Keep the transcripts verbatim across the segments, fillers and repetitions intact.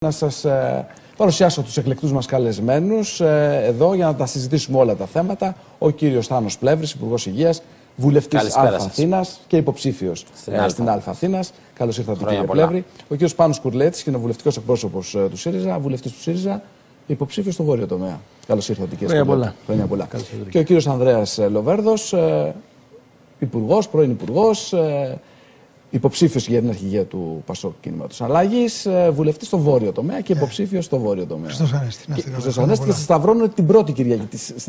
Να σας ε, παρουσιάσω τους εκλεκτούς μας καλεσμένους ε, εδώ για να τα συζητήσουμε όλα τα θέματα. Ο κύριος Θάνος Πλεύρης, Υπουργός Υγείας, βουλευτής Α Αθήνας και υποψήφιος στην, ε, στην Α Αθήνας. Καλώς ήρθατε, κύριε Πλεύρη. Ο κύριος Πάνος Κουρλέτης, κοινοβουλευτικός εκπρόσωπος ε, του ΣΥΡΙΖΑ, βουλευτής του ΣΥΡΙΖΑ, υποψήφιος στο Βόρειο τομέα. Καλώς ήρθατε, κύριε Κουρλέτη. Χρόνια πολλά. Και ο κύριος Ανδρέας Λοβέρδος, ε, υπουργός, πρώην υπουργός. Ε, Υποψήφιος για την αρχηγία του Πασόκ Κινήματος Αλλαγής, βουλευτής στο Βόρειο τομέα και υποψήφιος στο Βόρειο τομέα. Χριστός Ανέστη. Χριστός Ανέστη, και σας σταυρώνω την πρώτη Κυριακή.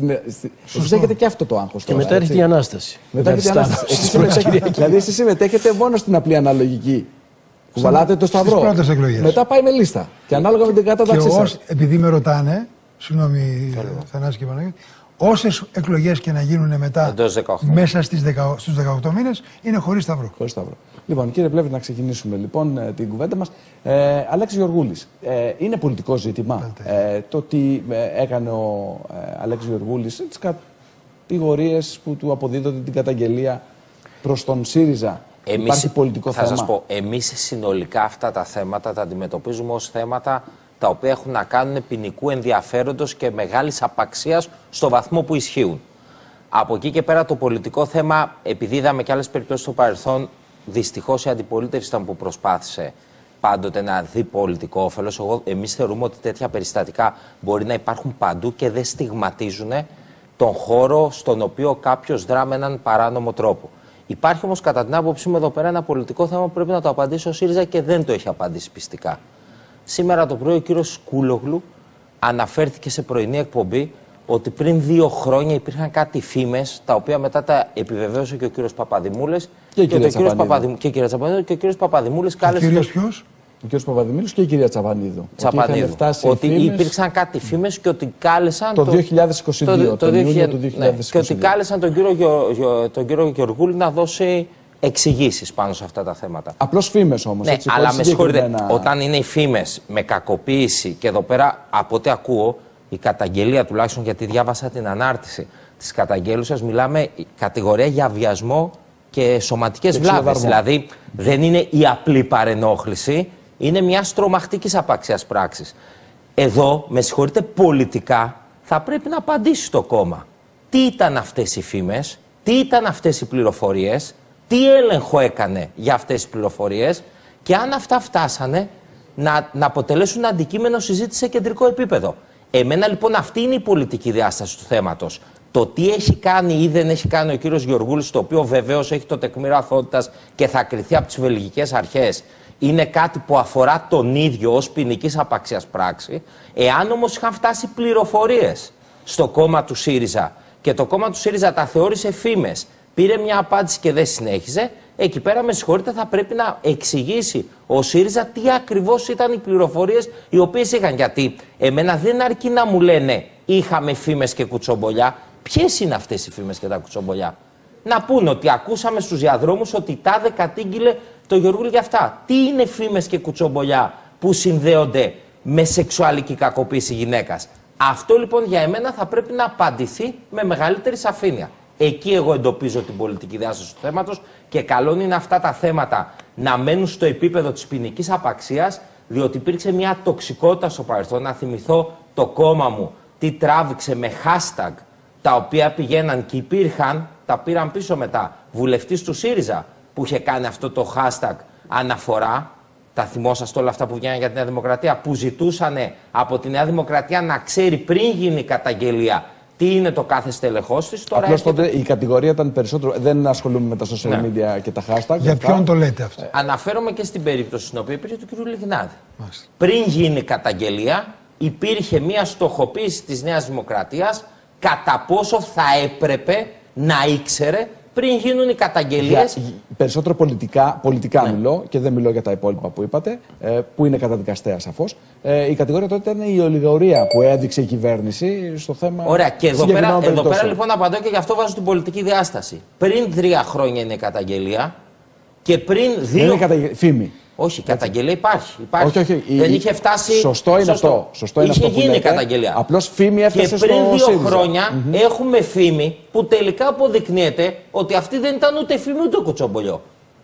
Εσείς έχετε και αυτό το άγχος. Και τώρα, μετά έρχεται η Ανάσταση. Μετά έρχεται η Ανάσταση. Δηλαδή, εσείς συμμετέχετε μόνο στην απλή αναλογική. Κουβαλάτε το σταυρό. Στις πρώτες εκλογές. Μετά πάει με λίστα. Και ανάλογα με την κατάταξή σας. Επειδή με ρωτάνε, συγγνώμη Θανάση και Παναγιώτη, όσες εκλογές και να γίνουν μετά μέσα στις δεκα, στους δεκαοκτώ μήνες είναι χωρίς σταυρό. Χωρίς σταυρό. Λοιπόν, κύριε Πλεύρη, να ξεκινήσουμε λοιπόν την κουβέντα μας. Ε, Αλέξης Γεωργούλης, ε, είναι πολιτικό ζήτημα ε, το ότι ε, έκανε ο ε, Αλέξης Γεωργούλης τις κατηγορίες που του αποδίδονται, την καταγγελία προς τον ΣΥΡΙΖΑ. Εμείς, Υπάρχει πολιτικό θα θέμα. σας πω, εμείς συνολικά αυτά τα θέματα τα αντιμετωπίζουμε ως θέματα τα οποία έχουν να κάνουν ποινικού ενδιαφέροντος και μεγάλης απαξίας στο βαθμό που ισχύουν. Από εκεί και πέρα το πολιτικό θέμα, επειδή είδαμε και άλλες περιπτώσεις στο παρελθόν, δυστυχώς η αντιπολίτευση ήταν που προσπάθησε πάντοτε να δει πολιτικό όφελος. Εμείς θεωρούμε ότι τέτοια περιστατικά μπορεί να υπάρχουν παντού και δεν στιγματίζουν τον χώρο στον οποίο κάποιος δρά με έναν παράνομο τρόπο. Υπάρχει όμως κατά την άποψή μου εδώ πέρα ένα πολιτικό θέμα που πρέπει να το απαντήσει ο ΣΥΡΙΖΑ και δεν το έχει απαντήσει πιστικά. Σήμερα το πρωί ο κύριος Σκούλογλου αναφέρθηκε σε πρωινή εκπομπή ότι πριν δύο χρόνια υπήρχαν κάτι φήμες, τα οποία μετά τα επιβεβαίωσε και ο κύριος Παπαδημούλης και, και, και, ο κύριος Παπαδημ... και, Τσαπανίδου, και ο κύριος Παπαδημούλης κάλεσε. Ο κύριος ποιος? Ο κύριος Παπαδημούλης και η κυρία Τσαπανίδου. Τσαπανίδου. Ότι, ότι φήμες... υπήρξαν κάτι φήμες και ότι κάλεσαν. Το, το δύο χιλιάδες είκοσι δύο. Το, το, το Ιούνιο του δύο χιλιάδες είκοσι δύο. Ναι, και ότι κάλεσαν τον κύριο, Γεω... τον κύριο Γεωργούλη να δώσει εξηγήσεις πάνω σε αυτά τα θέματα. Απλώς φήμες όμως. Ναι, έτσι, αλλά με συγχωρείτε, ένα... όταν είναι οι φήμες με κακοποίηση και εδώ πέρα από ό,τι ακούω, η καταγγελία τουλάχιστον γιατί διάβασα την ανάρτηση της καταγγέλουσας, μιλάμε κατηγορία για βιασμό και σωματικές βλάβες. Δηλαδή δεν είναι η απλή παρενόχληση, είναι μια τρομακτικής απαξίας πράξης. Εδώ, με συγχωρείτε, πολιτικά θα πρέπει να απαντήσει το κόμμα. Τι ήταν αυτές οι φήμες, τι ήταν αυτές οι πληροφορίες, τι έλεγχο έκανε για αυτές τις πληροφορίες και αν αυτά φτάσανε να, να αποτελέσουν αντικείμενο συζήτηση σε κεντρικό επίπεδο. Εμένα λοιπόν αυτή είναι η πολιτική διάσταση του θέματος. Το τι έχει κάνει ή δεν έχει κάνει ο κύριος Γεωργούλης, το οποίο βεβαίως έχει το τεκμήριο αθωότητας και θα κριθεί από τις βελγικές αρχές, είναι κάτι που αφορά τον ίδιο ως ποινικής απαξίας πράξη. Εάν όμως είχαν φτάσει πληροφορίες στο κόμμα του ΣΥΡΙΖΑ και το κόμμα του ΣΥΡΙΖΑ τα θεώρησε φήμες, πήρε μια απάντηση και δεν συνέχιζε, εκεί πέρα με συγχωρείτε θα πρέπει να εξηγήσει ο ΣΥΡΙΖΑ τι ακριβώς ήταν οι πληροφορίες οι οποίες είχαν. Γιατί εμένα δεν αρκεί να μου λένε είχαμε φήμες και κουτσομπολιά. Ποιες είναι αυτές οι φήμες και τα κουτσομπολιά? Να πούνε ότι ακούσαμε στους διαδρόμους ότι τάδε κατήγγειλε το Γεωργούλη για αυτά. Τι είναι φήμες και κουτσομπολιά που συνδέονται με σεξουαλική κακοποίηση γυναίκας? Αυτό λοιπόν για εμένα θα πρέπει να απαντηθεί με μεγαλύτερη σαφήνεια. Εκεί εγώ εντοπίζω την πολιτική διάσταση του θέματος και καλό είναι αυτά τα θέματα να μένουν στο επίπεδο της ποινικής απαξίας, διότι υπήρξε μια τοξικότητα στο παρελθόν. Να θυμηθώ το κόμμα μου τι τράβηξε με hashtag, τα οποία πηγαίναν και υπήρχαν, τα πήραν πίσω μετά, βουλευτής του ΣΥΡΙΖΑ που είχε κάνει αυτό το hashtag αναφορά. Τα θυμόσαστε όλα αυτά που βγαίνουν για τη Νέα Δημοκρατία, που ζητούσαν από τη Νέα Δημοκρατία να ξέρει πριν γίνει η καταγγελία τι είναι το κάθε στελεχός της. Τώρα απλώς έρχεται... τότε η κατηγορία ήταν περισσότερο. Δεν ασχολούμαι με τα social ναι. media και τα hashtag. Για ποιον το λέτε αυτό? Ε, αναφέρομαι και στην περίπτωση στην οποία υπήρχε του κ. Λιγνάδη. Μάλιστα. Πριν γίνει η καταγγελία, υπήρχε μια στοχοποίηση της Νέας Δημοκρατίας κατά πόσο θα έπρεπε να ήξερε πριν γίνουν οι καταγγελίες. Για, περισσότερο πολιτικά, πολιτικά ναι. μιλώ και δεν μιλώ για τα υπόλοιπα που είπατε, ε, που είναι καταδικαστέα σαφώς. Ε, η κατηγορία τότε ήταν η ολιγορία που έδειξε η κυβέρνηση στο θέμα. Ωραία, και εδώ πέρα, εδώ πέρα λοιπόν απαντώ και γι' αυτό βάζω την πολιτική διάσταση. Πριν τρία χρόνια είναι η καταγγελία και πριν δύο. Δεν είναι καταγγελία, φήμη. Όχι, η καταγγελία υπάρχει. υπάρχει. Όχι, όχι, δεν η... είχε φτάσει. Σωστό είναι Σωστό. αυτό. Σωστό είναι είχε αυτό γίνει που η καταγγελία. Απλώς φήμη έφτασε και στο πριν δύο ΣΥΡΙΖΑ. χρόνια mm-hmm. έχουμε φήμη που τελικά αποδεικνύεται ότι αυτή δεν ήταν ούτε φήμη ούτε κουτσομπολιό.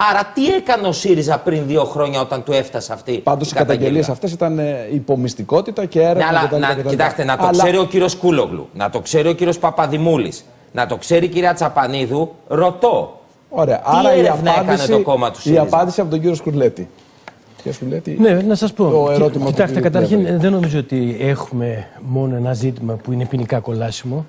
Άρα, τι έκανε ο ΣΥΡΙΖΑ πριν δύο χρόνια όταν του έφτασε αυτή. Πάντως οι καταγγελίες αυτές ήταν υπομυστικότητα και έρευνα. Ναι, αλλά, να, κοιτάξτε, να το αλλά... ξέρει ο κύριος Κούλογλου, να το ξέρει ο κύριος Παπαδημούλης, να το ξέρει η κυρία Τσαπανίδου. Ρωτώ. Ωραία. Τι Άρα η απάντηση, το κόμμα του ΣΥΡΙΖΑ. Η απάντηση από τον κύριο Σκουρλέτη. Σκουρλέτη, ναι, να σας πω. Κοιτάξτε, καταρχήν δεν νομίζω ότι έχουμε μόνο ένα ζήτημα που είναι ποινικά κολάσιμο.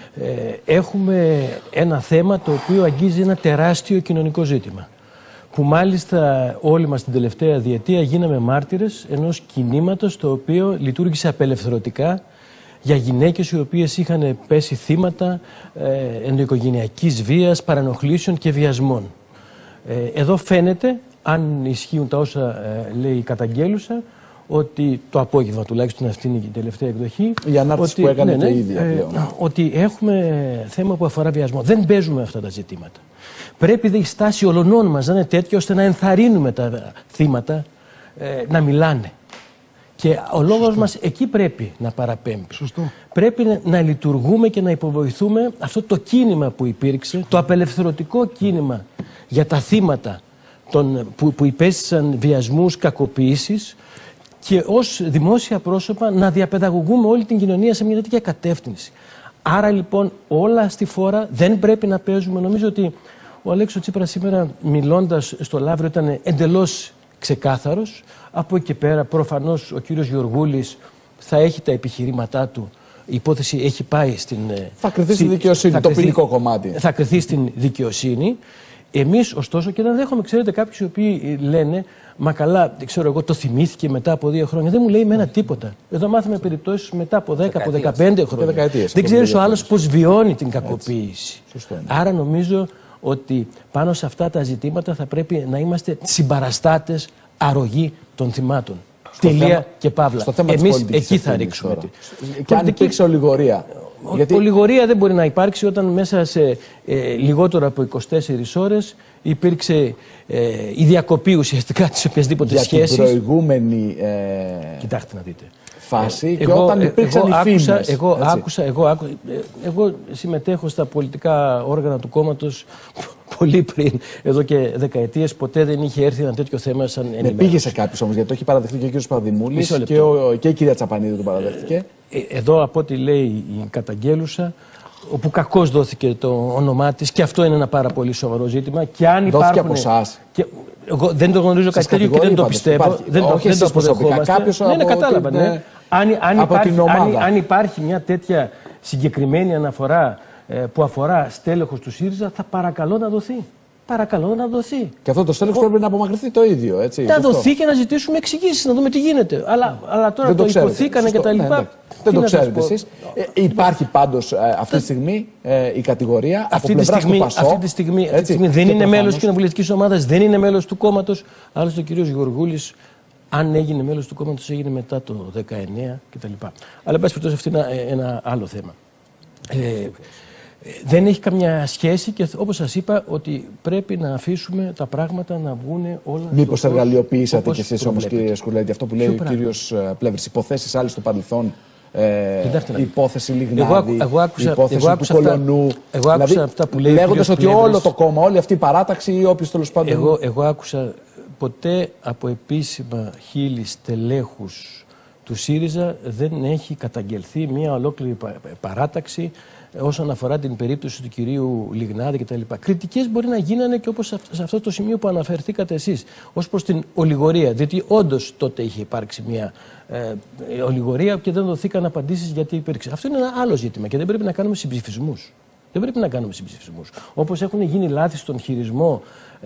Ε, έχουμε ένα θέμα το οποίο αγγίζει ένα τεράστιο κοινωνικό ζήτημα. Που μάλιστα όλοι μας την τελευταία διετία γίναμε μάρτυρες ενός κινήματος το οποίο λειτουργήσε απελευθερωτικά για γυναίκες οι οποίες είχαν πέσει θύματα ε, ενδοοικογενειακής βίας, παρενοχλήσεων και βιασμών. Ε, εδώ φαίνεται, αν ισχύουν τα όσα ε, λέει η καταγγέλουσα, ότι το απόγευμα τουλάχιστον αυτή είναι η τελευταία εκδοχή. Η ανάρτηση ότι, που έκανε ναι, ναι, και η ίδια. Ε, ότι έχουμε θέμα που αφορά βιασμό. Δεν παίζουμε αυτά τα ζητήματα. Πρέπει δε η στάση ολονών μας να είναι τέτοια ώστε να ενθαρρύνουμε τα θύματα ε, να μιλάνε. Και ο λόγος μας εκεί πρέπει να παραπέμπει. Σωστό. Πρέπει να, να λειτουργούμε και να υποβοηθούμε αυτό το κίνημα που υπήρξε, το απελευθερωτικό κίνημα για τα θύματα των, που, που υπέστησαν βιασμούς, κακοποίησεις, και ως δημόσια πρόσωπα να διαπαιδαγωγούμε όλη την κοινωνία σε μια τέτοια κατεύθυνση. Άρα λοιπόν όλα στη φόρα δεν πρέπει να παίζουμε. Νομίζω ότι ο Αλέξης Τσίπρας σήμερα μιλώντας στο Λαύριο ήταν εντελώς ξεκάθαρος. Από εκεί και πέρα προφανώς ο κύριος Γεωργούλης θα έχει τα επιχειρήματά του. Η υπόθεση έχει πάει στην... Θα κρυθεί στη δικαιοσύνη, το ποινικό κομμάτι. Θα κρυθεί στην δικαιοσύνη. Εμείς, ωστόσο, και δεν δέχομαι, ξέρετε, κάποιοι οι οποίοι λένε, μα καλά, ξέρω εγώ, το θυμήθηκε μετά από δύο χρόνια. Δεν μου λέει εμένα τίποτα. Εδώ μάθαμε περιπτώσεις μετά από δέκα, από δεκαπέντε χρόνια. Δεν ξέρει ο άλλος πώς βιώνει την κακοποίηση. Άρα νομίζω ότι πάνω σε αυτά τα ζητήματα θα πρέπει να είμαστε συμπαραστάτες, αρρωγοί των θυμάτων. Στο Τελεία θέμα, και παύλα. Εμείς εκεί θα ρίξουμε. Τώρα. Και αν υπήρξε ολιγορία. Γιατί... Ολιγορία δεν μπορεί να υπάρξει όταν μέσα σε ε, λιγότερο από είκοσι ώρες υπήρξε ε, η διακοπή ουσιαστικά της οποιασδήποτε σχέσης. Για την προηγούμενη ε... Κοιτάξτε να δείτε. φάση ε, και εγώ, όταν υπήρξαν εγώ, οι φήμες. Άκουσα, εγώ, άκουσα, εγώ, άκουσα, εγώ συμμετέχω στα πολιτικά όργανα του κόμματος πολύ πριν, εδώ και δεκαετίες. Ποτέ δεν είχε έρθει ένα τέτοιο θέμα σαν ενημέρωση. Ναι, πήγε σε κάποιους όμως, γιατί το έχει παραδεχτεί και ο κ. Παπαδημούλης και, ο, και η κυρία Τσαπανίδου το παραδέχτηκε. Εδώ, από ό,τι λέει η καταγγέλουσα, όπου κακώς δόθηκε το όνομά της, και αυτό είναι ένα πάρα πολύ σοβαρό ζήτημα. Και αν δόθηκε από εσάς. Εγώ δεν το γνωρίζω κάτι τέτοιο και δεν το πιστεύω. Υπάρχει. Δεν όχι το, δεν το αποδεχόμαστε. Ναι, ναι, κατάλαβα. Την, ναι. Αν, αν, από υπάρχει, την ομάδα. αν, αν υπάρχει μια τέτοια συγκεκριμένη αναφορά ε, που αφορά στέλεχος του ΣΥΡΙΖΑ, θα παρακαλώ να δοθεί. Παρακαλώ να δοθεί. Και αυτό το στέλεχος πρέπει να απομακρυνθεί το ίδιο. Έτσι, να δοθεί και να ζητήσουμε εξηγήσεις, να δούμε τι γίνεται. Αλλά, αλλά τώρα δεν το, το υποθήκανε και τα λοιπά. Ναι, δεν το ξέρετε εσείς. Ε, υπάρχει πάντως ε, αυτή τη στιγμή ε, η κατηγορία αυτή από τη στιγμή, του Πασό, αυτή τη στιγμή, αυτή τη στιγμή δεν είναι μέλος της κοινοβουλευτικής ομάδας, δεν είναι μέλος του κόμματος. Άλλωστε ο κύριος Γεωργούλης, αν έγινε μέλος του κόμματος, έγινε μετά το δεκαεννιά κτλ. Αλλά εν πάση περιπτώσει, αυτό είναι ένα άλλο θέμα. Ε, δεν έχει καμιά σχέση και όπως σας είπα ότι πρέπει να αφήσουμε τα πράγματα να βγουν όλα. Μήπως εργαλειοποιήσατε κι εσείς όμως, κύριε Σκουρλέτη, αυτό που λέει ο κύριος Πλεύρης, υποθέσεις άλλες στο παρελθόν, ε, η υπόθεση Λιγνάδη, εγώ, εγώ άκουσα, η υπόθεση εγώ του Κολονού, εγώ άκουσα δηλαδή, αυτά που λέει λέγοντας ότι Πλεύρης, όλο το κόμμα, όλη αυτή η παράταξη ή όποιος τέλος πάντων... Εγώ, εγώ άκουσα ποτέ από επίσημα χείλη στελέχους του ΣΥΡΙΖΑ δεν έχει καταγγελθεί μια ολόκληρη παράταξη όσον αφορά την περίπτωση του κυρίου Λιγνάδη κτλ. Κριτικές μπορεί να γίνανε και όπως σε αυτό το σημείο που αναφερθήκατε εσείς, ως προς την ολιγορία. Διότι όντως τότε είχε υπάρξει μια ε, ολιγορία και δεν δοθήκαν απαντήσεις γιατί υπήρξε. Αυτό είναι ένα άλλο ζήτημα και δεν πρέπει να κάνουμε συμψηφισμούς. Δεν πρέπει να κάνουμε συμψηφισμούς. Όπως έχουν γίνει λάθη στον χειρισμό ε,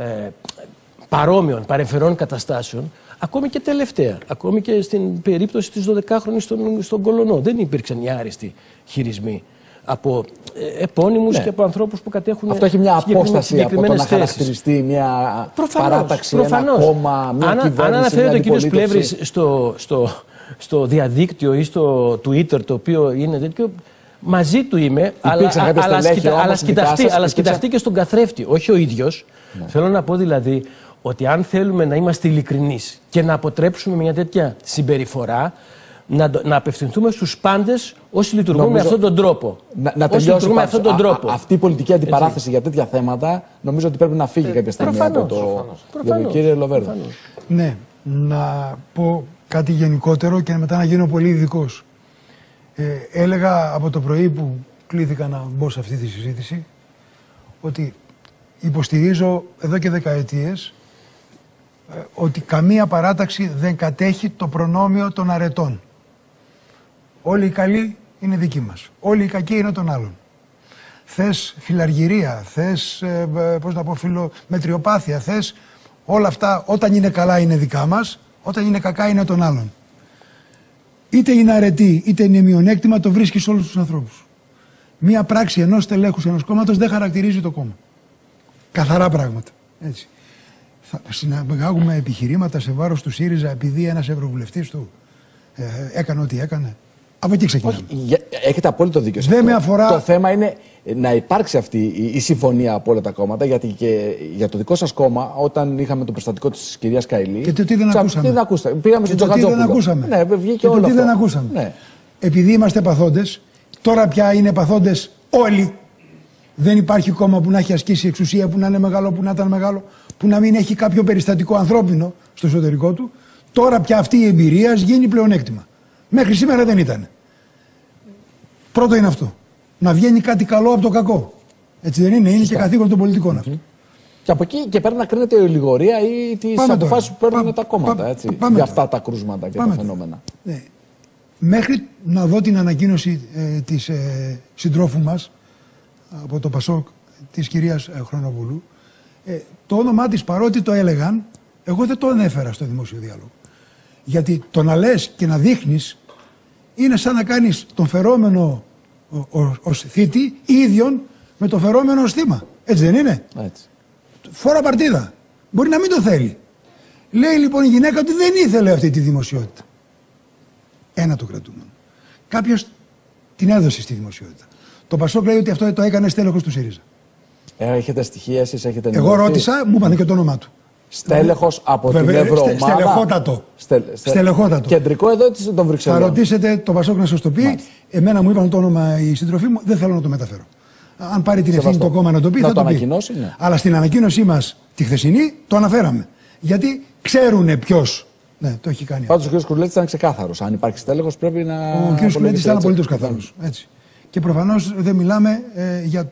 παρόμοιων, παρεμφερών καταστάσεων, ακόμη και τελευταία, ακόμη και στην περίπτωση της δωδεκάχρονης στον, στον Κολονό, δεν υπήρξαν οι άριστοι χειρισμοί από ε, επώνυμους ναι. και από ανθρώπους που κατέχουν. Αυτό έχει μια απόσταση από το να θέσεις. χαρακτηριστεί μια προφανώς, παράταξη, προφανώς. Ένα κόμμα, μια αν, κυβέρνηση. Αν αναφέρεται ο κύριος Πλεύρης στο, στο, στο διαδίκτυο ή στο Twitter, το οποίο είναι τέτοιο, μαζί του είμαι, αλλά, αλλά, σκητα, αλλά, σκηταχτεί, αλλά σκηταχτεί και στον καθρέφτη, όχι ο ίδιος. Ναι. Θέλω να πω δηλαδή ότι αν θέλουμε να είμαστε ειλικρινείς και να αποτρέψουμε μια τέτοια συμπεριφορά, να, να απευθυνθούμε στους πάντες όσοι λειτουργούν νομίζω, με αυτόν τον τρόπο. Να, να τελειώσει με αυτόν τον τρόπο. Α, αυτή η πολιτική αντιπαράθεση έτσι. για τέτοια θέματα νομίζω ότι πρέπει να φύγει ε, κάποια στιγμή προφανώς, από το. Προφανώς, προφανώς, κύριε Λοβέρδο. Ναι, να πω κάτι γενικότερο και μετά να γίνω πολύ ειδικός. Ε, έλεγα από το πρωί που κλήθηκα να μπω σε αυτή τη συζήτηση ότι υποστηρίζω εδώ και δεκαετίες ε, ότι καμία παράταξη δεν κατέχει το προνόμιο των αρετών. Όλοι οι καλοί είναι δικοί μας. Όλοι οι κακοί είναι των άλλων. Θες φιλαργυρία, θες ε, πώς να πω, φιλομετριοπάθεια, θες όλα αυτά όταν είναι καλά είναι δικά μας, όταν είναι κακά είναι των άλλων. Είτε είναι αρετή, είτε είναι μειονέκτημα, το βρίσκει σε όλους τους ανθρώπους. Μία πράξη ενός στελέχους ενός κόμματος δεν χαρακτηρίζει το κόμμα. Καθαρά πράγματα. Έτσι. Θα συναγάγουμε επιχειρήματα σε βάρος του ΣΥΡΙΖΑ επειδή ένας ευρωβουλευτής του ε, έκανε ό,τι έκανε. Από εκεί ξεκινάμε. Όχι, έχετε απόλυτο δίκιο. Δεν με αφορά... Το θέμα είναι να υπάρξει αυτή η συμφωνία από όλα τα κόμματα, γιατί και για το δικό σας κόμμα, όταν είχαμε το περιστατικό της κυρίας Καηλή. Και το τι δεν ακούσαμε. Τι δεν ακούσαμε. Πήγαμε στον Τζογατζόπουλο. Τι δεν ακούσαμε. Ναι, βγήκε και όλο το τι αυτό. δεν ακούσαμε. Ναι. Επειδή είμαστε παθόντες, τώρα πια είναι παθόντες όλοι. Δεν υπάρχει κόμμα που να έχει ασκήσει εξουσία, που να είναι μεγάλο, που να ήταν μεγάλο, που να μην έχει κάποιο περιστατικό ανθρώπινο στο εσωτερικό του. Τώρα πια αυτή η εμπειρία γίνει πλεονέκτημα. Μέχρι σήμερα δεν ήταν. Πρώτο είναι αυτό. Να βγαίνει κάτι καλό από το κακό. Έτσι δεν είναι, είναι Σωστά. και καθήκον των πολιτικών αυτό. Mm-hmm. Και από εκεί και πέρα να κρίνεται η ολιγορία ή τις αποφάσεις που παίρνουν τα κόμματα πά, έτσι, πά, για αυτά τα κρούσματα και τα φαινόμενα. Ναι. Μέχρι να δω την ανακοίνωση ε, της ε, συντρόφου μας από το Πασόκ, της κυρίας ε, Χρονοβούλου, ε, το όνομά της παρότι το έλεγαν, εγώ δεν το ανέφερα στο δημόσιο διάλογο. Γιατί το να λες και να δείχνεις είναι σαν να κάνεις τον φερόμενο ως θήτη ίδιον με το φερόμενο ως θύμα. Έτσι δεν είναι? Έτσι. Φόρα παρτίδα. Μπορεί να μην το θέλει. Λέει λοιπόν η γυναίκα ότι δεν ήθελε αυτή τη δημοσιότητα. Ένα το κρατούμενο. Κάποιος την έδωσε στη δημοσιότητα. Το Πασόκ λέει ότι αυτό το έκανε στέλεχος του ΣΥΡΙΖΑ. Έχετε στοιχεία, εσείς έχετε ενημερωθεί? Εγώ ρώτησα, μου είπανε και το όνομά του. Στέλεχος από Βέβαια, την Ευρωομάδα. Στελεχότατο. Ste, ste, Στελεχότατο. Κεντρικό εδώ των Βρυξελών. Θα ρωτήσετε το Πασόκ να σας το πει. Μάλιστα. Εμένα μου είπαν το όνομα η συντροφή μου, δεν θέλω να το μεταφέρω. Αν πάρει την ευθύνη το κόμμα να το πει, να θα το, το πει. Ναι. Αλλά στην ανακοίνωσή μας τη χθεσινή το αναφέραμε. Γιατί ξέρουνε ποιος. Ναι, το έχει κάνει. Πάντως ο κ. Κουρλέτης ήταν ξεκάθαρος. Αν υπάρχει στέλεχος πρέπει να. Ο κ. Κουρλέτης ήταν απολύτως καθαρός. Έτσι. Και προφανώς δεν μιλάμε ε, για.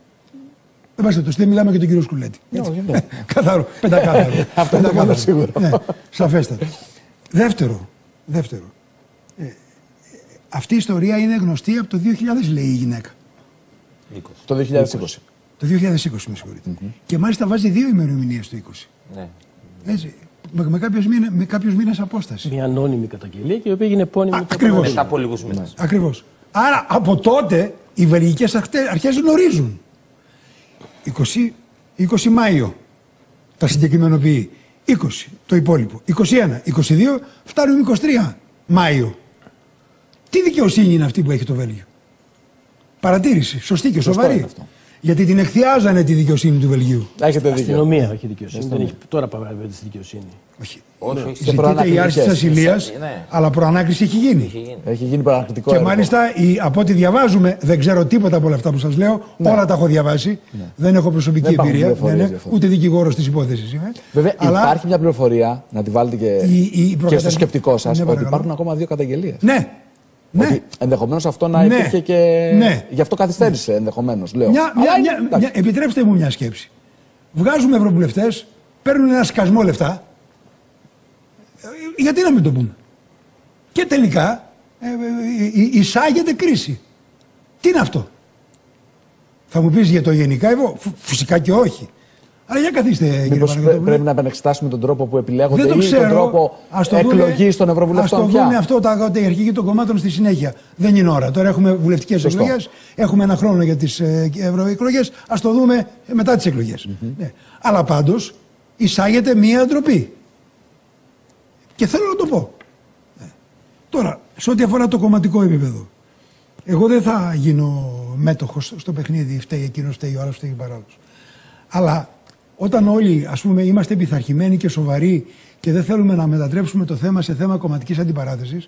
Δεν μιλάμε για τον κύριο Σκουλέτη. Καθαρό. Πεντακάθαρο. Αυτό είναι μόνο σίγουρο. Ναι, σαφέστατα. Δεύτερο. Δεύτερο. Ε, αυτή η ιστορία είναι γνωστή από το δύο χιλιάδες, λέει η γυναίκα. Το δύο χιλιάδες είκοσι. Το δύο χιλιάδες είκοσι, με συγχωρείτε. Mm-hmm. Και μάλιστα βάζει δύο ημερομηνίες το είκοσι. Ναι. Έτσι. Με, με, κάποιους μήνες, με κάποιους μήνες απόσταση. Μια ανώνυμη καταγγελία και η οποία έγινε επώνυμη μετά από λίγους μήνες. Ακριβώς. Άρα από τότε οι βελγικές αρχές γνωρίζουν. είκοσι, είκοσι Μάιο τα συγκεκριμενοποιεί. είκοσι το υπόλοιπο. είκοσι ένα, είκοσι δύο φτάνουμε είκοσι τρία Μάιο. Τι δικαιοσύνη είναι αυτή που έχει το Βέλγιο? Παρατήρηση. Σωστή και σοβαρή. Γιατί την εκθιάζανε τη δικαιοσύνη του Βελγίου. Έχετε δίκιο. Αστυνομία έχει δικαιοσύνη. Δεν έχει, τώρα πάμε τη δικαιοσύνη. Όχι. Όχι, ναι. Ζητείται η άρση της ασυλίας, ναι. αλλά προανάκριση έχει γίνει. Έχει γίνει, έχει γίνει προανακτικό Και έργο. μάλιστα η, από ό,τι διαβάζουμε, δεν ξέρω τίποτα από όλα αυτά που σας λέω, ναι. όλα τα έχω διαβάσει. Ναι. Δεν έχω προσωπική δεν εμπειρία. Ναι, ναι, ούτε δικηγόρος της υπόθεσης είμαι. Βέβαια, αλλά υπάρχει μια πληροφορία, να τη βάλετε και, η, η και στο σκεπτικό σας, ναι, ότι υπάρχουν ακόμα δύο καταγγελίες. Ναι. Ναι. Ενδεχομένως αυτό να υπήρχε ναι. και. Ναι. Γι' αυτό καθυστέρησε, ναι. ενδεχομένως. Λέω. Μια, μια, μια, μια, επιτρέψτε μου μια σκέψη. Βγάζουμε ευρωβουλευτές, παίρνουν ένα σκασμό λεφτά. Γιατί να μην το πούμε? Και τελικά ε, ε, ε, εισάγεται κρίση. Τι είναι αυτό? Θα μου πεις για το γενικά εγώ? Φυσικά και όχι. Αλλά για καθίστε, μήπως κύριε Παναγιώτοπουλε. Πρέπει να επανεξετάσουμε τον τρόπο που επιλέγονται δεν το ή ξέρω. τον τρόπο εκλογής των ευρωβουλευτών. Ας το δούμε αυτό τα, τα αρχική των κομμάτων στη συνέχεια. Δεν είναι ώρα. Τώρα έχουμε βουλευτικές εκλογές, έχουμε ένα χρόνο για τις ε, ευρωεκλογές. Ας το δούμε μετά τις εκλογές. Mm-hmm. Ναι. Αλλά πάντως εισάγεται μία ντροπή. Και θέλω να το πω. Ναι. Τώρα, σε ό,τι αφορά το κομματικό επίπεδο, εγώ δεν θα γίνω μέτοχος στο παιχνίδι. Φταίει εκείνος, φταίει ο άλλος, φταίει ο παράλληλος. Αλλά όταν όλοι, ας πούμε, είμαστε πειθαρχημένοι και σοβαροί και δεν θέλουμε να μετατρέψουμε το θέμα σε θέμα κομματικής αντιπαράθεσης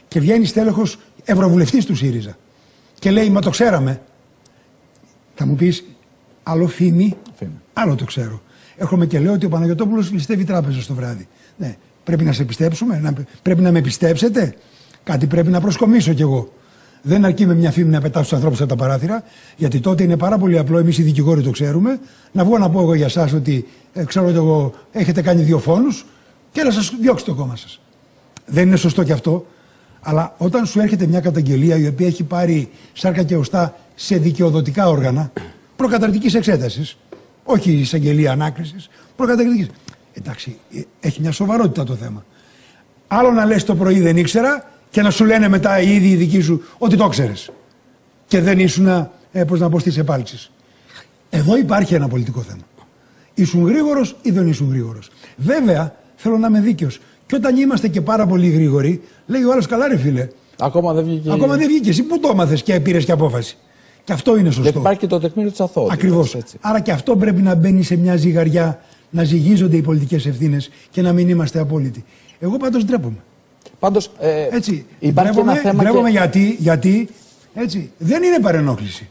Και βγαίνει στέλεχος ευρωβουλευτής του ΣΥΡΙΖΑ και λέει: μα το ξέραμε. Θα μου πεις, άλλο φήμη, φήμη, άλλο το ξέρω. Έρχομαι και λέω ότι ο Παναγιωτόπουλος ληστεύει τράπεζα το βράδυ. Ναι, πρέπει να σε πιστέψουμε, να, πρέπει να με πιστέψετε. Κάτι πρέπει να προσκομίσω κι εγώ. Δεν αρκεί με μια φήμη να πετάω στους ανθρώπους από τα παράθυρα, γιατί τότε είναι πάρα πολύ απλό, εμείς οι δικηγόροι το ξέρουμε, να βγω να πω εγώ για εσάς ότι ε, ξέρω εγώ, έχετε κάνει δύο φόνους και να σας διώξει το κόμμα σας. Δεν είναι σωστό κι αυτό, αλλά όταν σου έρχεται μια καταγγελία η οποία έχει πάρει σάρκα και οστά σε δικαιοδοτικά όργανα προκαταρκτικής εξέτασης, όχι εισαγγελία ανάκρισης, προκαταρκτικής. Εντάξει, έχει μια σοβαρότητα το θέμα. Άλλο να λες το πρωί δεν ήξερα και να σου λένε μετά οι ίδιοι οι δικοί σου ότι το ξέρεις. Και δεν ήσουν, ε, πώς να πω, στις επάλξεις. Εδώ υπάρχει ένα πολιτικό θέμα. Ήσουν γρήγορος ή δεν ήσουν γρήγορος. Βέβαια, θέλω να είμαι δίκαιος. Και όταν είμαστε και πάρα πολύ γρήγοροι, λέει ο άλλος: καλά, ρε φίλε. Ακόμα δεν βγήκε. Ακόμα δεν βγήκε. Εσύ πού το έμαθες και πήρες και απόφαση. Και αυτό είναι σωστό. Γιατί υπάρχει και το τεκμήριο της αθωότητας. Ακριβώς. Άρα και αυτό πρέπει να μπαίνει σε μια ζυγαριά, να ζυγίζονται οι πολιτικές ευθύνες και να μην είμαστε απόλυτοι. Εγώ πάντως ντρέπομαι. Πάντως, ε, έτσι, υπάρχει ντρέπομαι, ένα θέμα. Ντρέπομαι και... γιατί, γιατί έτσι, δεν είναι παρενόχληση.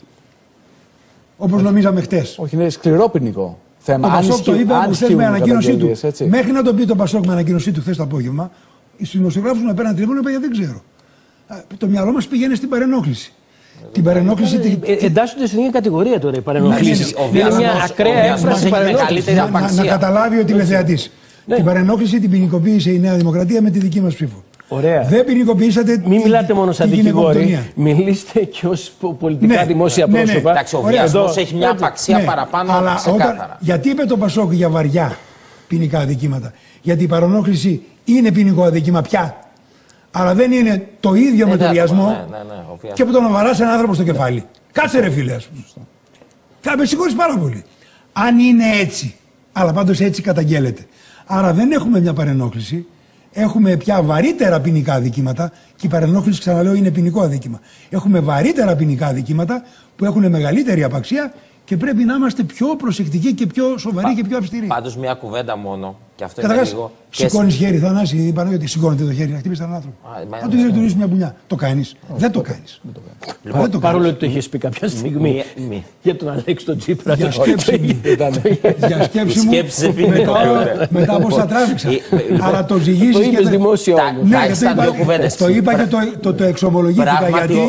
Όπως νομίζαμε χτες. Όχι, είναι σκληρό ποινικό θέμα. Το Πασόκ το είπε από χθες με ανακοίνωσή του. Έτσι. Μέχρι να το πει το Πασόκ με ανακοίνωσή του χθες το απόγευμα, οι δημοσιογράφοι με πέραν τριβούν είπαν: δεν ξέρω. Το μυαλό μας πηγαίνει στην παρενόχληση. Την παρενόχληση. Ε, ε, εντάσσονται στην ίδια κατηγορία τώρα οι παρενόχλησεις. Είναι μια ακραία έφραση παρενόχλησης. Να καταλάβει ότι είναι θεατής. Την παρενόχληση την ποινικοποίησε η Νέα Δημοκρατία με τη δική μας ψήφο. Ωραία. Δεν ποινικοποιήσατε. Μην μιλάτε μόνο σαν δικηγόροι. Μιλήστε και ως πολιτικά ναι, δημόσια ναι, πρόσωπα. Εντάξει, ο βιασμός έχει μια απαξία ναι, παραπάνω αλλά ξεκάθαρα. Όταν, γιατί είπε το Πασόκ για βαριά ποινικά αδικήματα? Γιατί η παρενόχληση είναι ποινικό αδίκημα πια. Αλλά δεν είναι το ίδιο ε, με τον βιασμό ναι, ναι, ναι, και που τον βαράς έναν άνθρωπο στο κεφάλι. Κάτσε ρε φίλε, ας πούμε. Θα με συγχωρείς πάρα πολύ. Αν είναι έτσι, αλλά πάντως έτσι καταγγέλλεται. Άρα δεν έχουμε μια παρενόχληση. Έχουμε πια βαρύτερα ποινικά αδικήματα και η παρενόχληση, ξαναλέω, είναι ποινικό αδίκημα. Έχουμε βαρύτερα ποινικά αδικήματα που έχουν μεγαλύτερη απαξία και πρέπει να είμαστε πιο προσεκτικοί και πιο σοβαροί Πα, και πιο αυστηροί. Πάντως, μια κουβέντα μόνο. Και αυτό Καταρχάς, είναι λίγο. Σηκώνεις χέρι, Θανάση, Παναγιώτη, σηκώνετε το χέρι να χτυπήσει έναν άνθρωπο. Αν του γυρίσει μια μπουνιά. Το κάνεις. Δεν το κάνεις. Λοιπόν, παρόλο ότι το έχεις πει κάποια στιγμή για τον Αλέξη τον Τσίπρα. Για σκέψη μου. Μετά από όσα τράβηξα. Αλλά το ζυγίζεις. Το είπες δημόσια όμως. Το είπα και το εξομολογήθηκα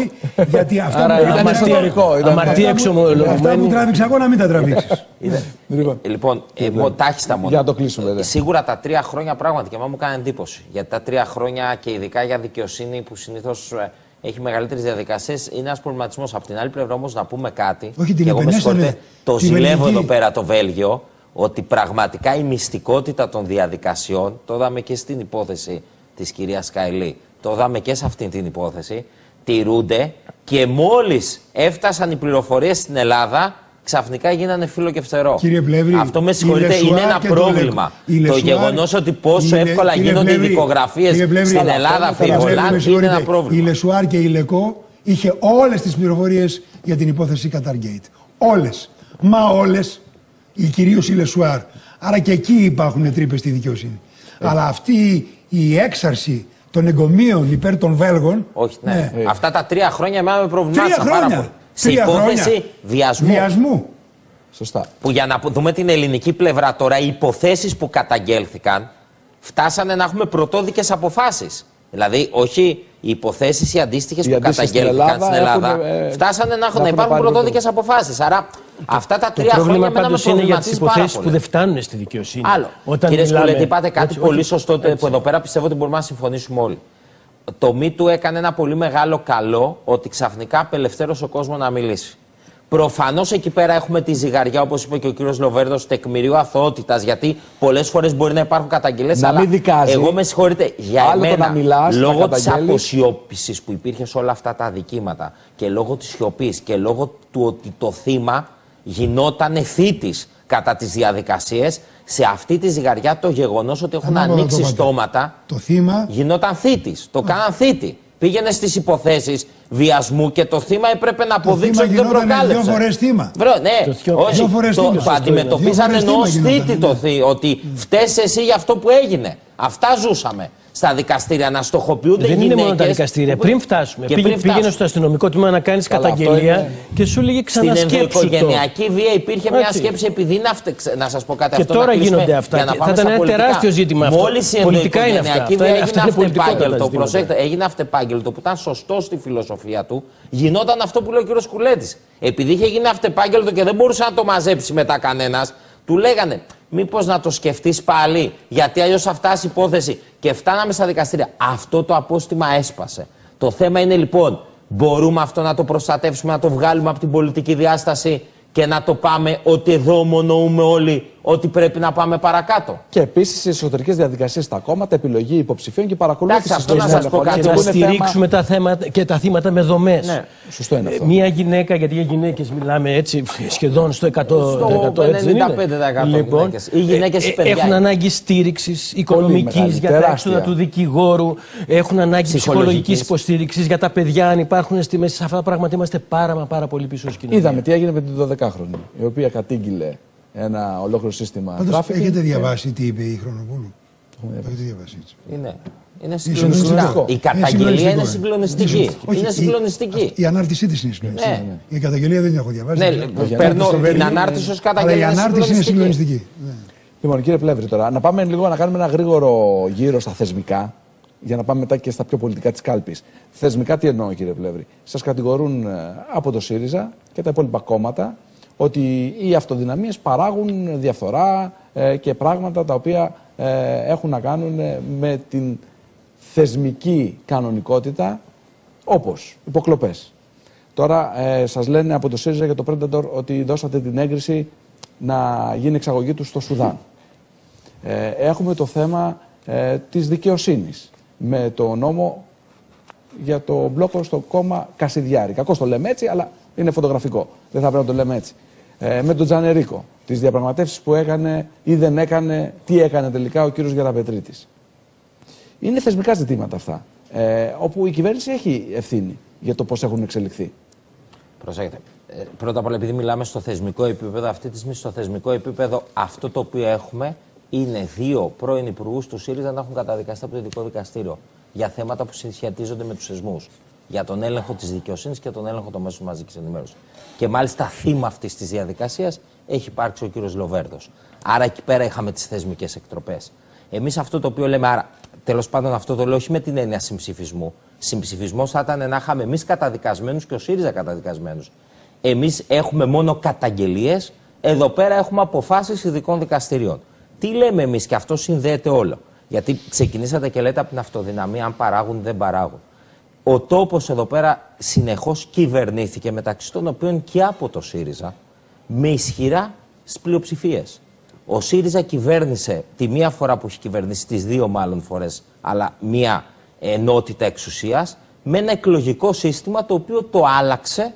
γιατί αυτά ήταν εσωτερικό. Αμαρτία εξομολογημένη. Αυτά που τράβηξα εγώ να μην τα τραβήξεις. Λοιπόν, τάχιστα μόνο. Για να το κλείσουμε. Σίγουρα τα τρία χρόνια πράγματι και εμένα μου κάνει εντύπωση. Γιατί τα τρία χρόνια και ειδικά για δικαιοσύνη που συνήθως έχει μεγαλύτερες διαδικασίες είναι ένας προβληματισμός. Από την άλλη πλευρά όμως να πούμε κάτι. Όχι, και εγώ με συγχωρείτε, το ζηλεύω εδώ πέρα το Βέλγιο, ότι πραγματικά η μυστικότητα των διαδικασιών, το είδαμε και στην υπόθεση της κυρίας Καηλή, το είδαμε και σε αυτή την υπόθεση, τηρούνται και μόλις έφτασαν οι πληροφορίες στην Ελλάδα, ξαφνικά γίνανε φύλλο και φτερό. Κύριε Πλεύρη, αυτό με συγχωρείτε είναι ένα πρόβλημα. Το, το γεγονός ότι πόσο η, εύκολα γίνονται Πλεύρη, οι δικογραφίες στην Ελλάδα, φιβολάν, είναι ένα πρόβλημα. Η Λεσουάρ και η Λεκό είχε όλες τις πληροφορίες για την υπόθεση Καταργέιτ. Όλες. Μα όλες. Κυρίως η Λεσουάρ. Άρα και εκεί υπάρχουν τρύπες στη δικαιοσύνη. Ε. Αλλά αυτή η έξαρση των εγκομείων υπέρ των Βέλγων. Όχι, ναι. ναι. Ε. Αυτά τα τρία χρόνια εμένα με προβλημάτισαν πάρα πολύ. Σε υπόθεση βιασμού. βιασμού. Σωστά. Που για να δούμε την ελληνική πλευρά τώρα, οι υποθέσεις που καταγγέλθηκαν φτάσανε να έχουμε πρωτόδικες αποφάσεις. Δηλαδή, όχι οι υποθέσεις οι αντίστοιχες που καταγγέλθηκαν στην Ελλάδα, έχουν, ε, φτάσανε να, έχουν, να υπάρχουν πρωτόδικες αποφάσεις. Άρα, το, αυτά τα τρία χρόνια μένα με προβληματίζει πάρα πολύ. Υποθέσεις που δεν φτάνουν στη δικαιοσύνη. Άλλο. Όταν κύριε Σκουλέτη, είπατε κάτι έτσι, πολύ σωστό έτσι. Που εδώ πέρα πιστεύω ότι μπορούμε να συμφωνήσουμε όλοι. Το MeToo έκανε ένα πολύ μεγάλο καλό ότι ξαφνικά απελευθέρωσε ο κόσμος να μιλήσει. Προφανώς εκεί πέρα έχουμε τη ζυγαριά, όπως είπε και ο κύριος Λοβέρδος, τεκμηρίου αθωότητας. Γιατί πολλές φορές μπορεί να υπάρχουν καταγγελίες. Να αλλά μην δικάζει. Εγώ με συγχωρείτε, για άλλο εμένα, μιλάς, λόγω της αποσιώπησης που υπήρχε σε όλα αυτά τα αδικήματα και λόγω της σιωπής και λόγω του ότι το θύμα γινόταν θήτης κατά τις διαδικασίες, σε αυτή τη ζυγαριά το γεγονός ότι έχουν Ανάβολα ανοίξει το στόματα το θύμα γινόταν θήτης. Το κάναν θήτη. Πήγαινε στις υποθέσεις βιασμού και το θύμα έπρεπε να αποδείξει ότι δεν προκάλεψε. Δύο φορές θύμα. Βρω, ναι, το όχι, δύο φορές το, θύμα. το αντιμετωπίσανε εννοώς θήτη το θύμα, ότι φταίς εσύ για αυτό που έγινε. Αυτά ζούσαμε. στα δικαστήρια, να στοχοποιούνται δεν γυναίκες. Δεν είναι μόνο τα δικαστήρια. Πριν φτάσουμε, πριν πήγαινε φτάσουμε. στο αστυνομικό τμήμα να κάνεις καταγγελία είναι... και σου λέγει ξανασκέψου. Στην ενδοοικογενειακή βία υπήρχε Έτσι. μια σκέψη, επειδή είναι αυτε... να σας πω κάτι και αυτό. Τώρα να γίνονται αυτά. να θα ήταν ένα τεράστιο ζήτημα αυτό. Μόλις η ενδοοικογενειακή βία έγινε αυτεπάγγελτο. Προσέξτε, έγινε αυτεπάγγελτο που ήταν σωστό στη φιλοσοφία του, γινόταν αυτό που λέει ο κ. Κουλέτης. Επειδή είχε γίνει αυτεπάγγελτο και δεν μπορούσε να το μαζέψει μετά κανένας, του λέγανε μήπως να το σκεφτείς πάλι, γιατί αλλιώς θα φτάσει υπόθεση. Και φτάναμε στα δικαστήρια. Αυτό το απόστημα έσπασε. Το θέμα είναι λοιπόν, μπορούμε αυτό να το προστατεύσουμε, να το βγάλουμε από την πολιτική διάσταση και να το πάμε ότι εδώ ομονοούμε όλοι ότι πρέπει να πάμε παρακάτω. Και επίσης οι εσωτερικές διαδικασίες στα κόμματα, επιλογή υποψηφίων και παρακολούθηση. Αυτό να σας πω κάτι. Και να στηρίξουμε θέμα... τα θέματα και τα θύματα με δομές. Ναι. Σωστό είναι αυτό. Μία γυναίκα, γιατί για γυναίκες μιλάμε έτσι σχεδόν στο εκατό τοις εκατό. Στο ενενήντα πέντε τοις εκατό λοιπόν, γυναίκες. Οι γυναίκες ε, έχουν ανάγκη στήριξης οικονομικής για τα έξοδα του δικηγόρου. Έχουν ανάγκη ψυχολογικής υποστήριξης για τα παιδιά. Αν υπάρχουν στιγμές σε αυτά τα πράγματα, είμαστε πάρα, πάρα πολύ πίσω στην κοινωνία. Είδαμε τι έγινε με την δωδεκάχρονη, η οποία κατήγγειλε ένα ολόκληρο σύστημα. Πάντως, έχετε διαβάσει τι είπε η Χρονοπούλου? Έχετε διαβάσει έτσι. Είναι, είναι συγκλονιστικό. Η καταγγελία είναι συγκλονιστική. Είναι συγκλονιστική. Η ανάρτησή της είναι συγκλονιστική. Η καταγγελία δεν την έχω διαβάσει. Ναι, παίρνω την ανάρτηση ως καταγγελία. Αλλά η ανάρτηση είναι συγκλονιστική. Λοιπόν, κύριε Πλεύρη, τώρα να πάμε λίγο να κάνουμε ένα γρήγορο γύρο στα θεσμικά, για να πάμε μετά και στα πιο πολιτικά της κάλπης. Θεσμικά τι εννοώ, κύριε Πλεύρη? Σας κατηγορούν από το ΣΥΡΙΖΑ και τα υπόλοιπα κόμματα ότι οι αυτοδυναμίες παράγουν διαφθορά ε, και πράγματα τα οποία ε, έχουν να κάνουν ε, με την θεσμική κανονικότητα, όπως υποκλοπές. Τώρα ε, σας λένε από το ΣΥΡΙΖΑ για το Predator ότι δώσατε την έγκριση να γίνει εξαγωγή του στο Σουδάν. Ε, έχουμε το θέμα ε, της δικαιοσύνης με το νόμο για το μπλόκο στο κόμμα Κασιδιάρη. Κακώς το λέμε έτσι, αλλά είναι φωτογραφικό. Δεν θα πρέπει να το λέμε έτσι. Ε, με τον Τζανερίκο, τις διαπραγματεύσεις που έκανε ή δεν έκανε, τι έκανε τελικά ο κύριος Γεραπετρίτης. Είναι θεσμικά ζητήματα αυτά, ε, όπου η κυβέρνηση έχει ευθύνη για το πώς έχουν εξελιχθεί. Προσέξτε. Ε, πρώτα απ' όλα, επειδή μιλάμε στο θεσμικό επίπεδο, αυτή τη στιγμή στο θεσμικό επίπεδο αυτό το οποίο έχουμε είναι δύο πρώην υπουργούς του ΣΥΡΙΖΑ να έχουν καταδικαστεί από το Ειδικό Δικαστήριο για θέματα που συσχετίζονται με τους θεσμούς. Για τον έλεγχο της δικαιοσύνης και τον έλεγχο των μέσων μαζικής ενημέρωσης. Και μάλιστα θύμα αυτής της διαδικασίας έχει υπάρξει ο κύριος Λοβέρδος. Άρα εκεί πέρα είχαμε τις θεσμικές εκτροπές. Εμείς αυτό το οποίο λέμε, άρα τέλος πάντων αυτό το λέω όχι με την έννοια συμψηφισμού. Συμψηφισμός θα ήταν να είχαμε εμείς καταδικασμένους και ο ΣΥΡΙΖΑ καταδικασμένους. Εμείς έχουμε μόνο καταγγελίες, εδώ πέρα έχουμε αποφάσεις ειδικών δικαστηριών. Τι λέμε εμείς, και αυτό συνδέεται όλο. Γιατί ξεκινήσατε και λέτε από την αυτοδυναμία, αν παράγουν δεν παράγουν. Ο τόπος εδώ πέρα συνεχώς κυβερνήθηκε, μεταξύ των οποίων και από το ΣΥΡΙΖΑ, με ισχυρά πλειοψηφίες. Ο ΣΥΡΙΖΑ κυβέρνησε τη μία φορά που έχει κυβερνήσει, τις δύο μάλλον φορές, αλλά μία ενότητα εξουσίας, με ένα εκλογικό σύστημα το οποίο το άλλαξε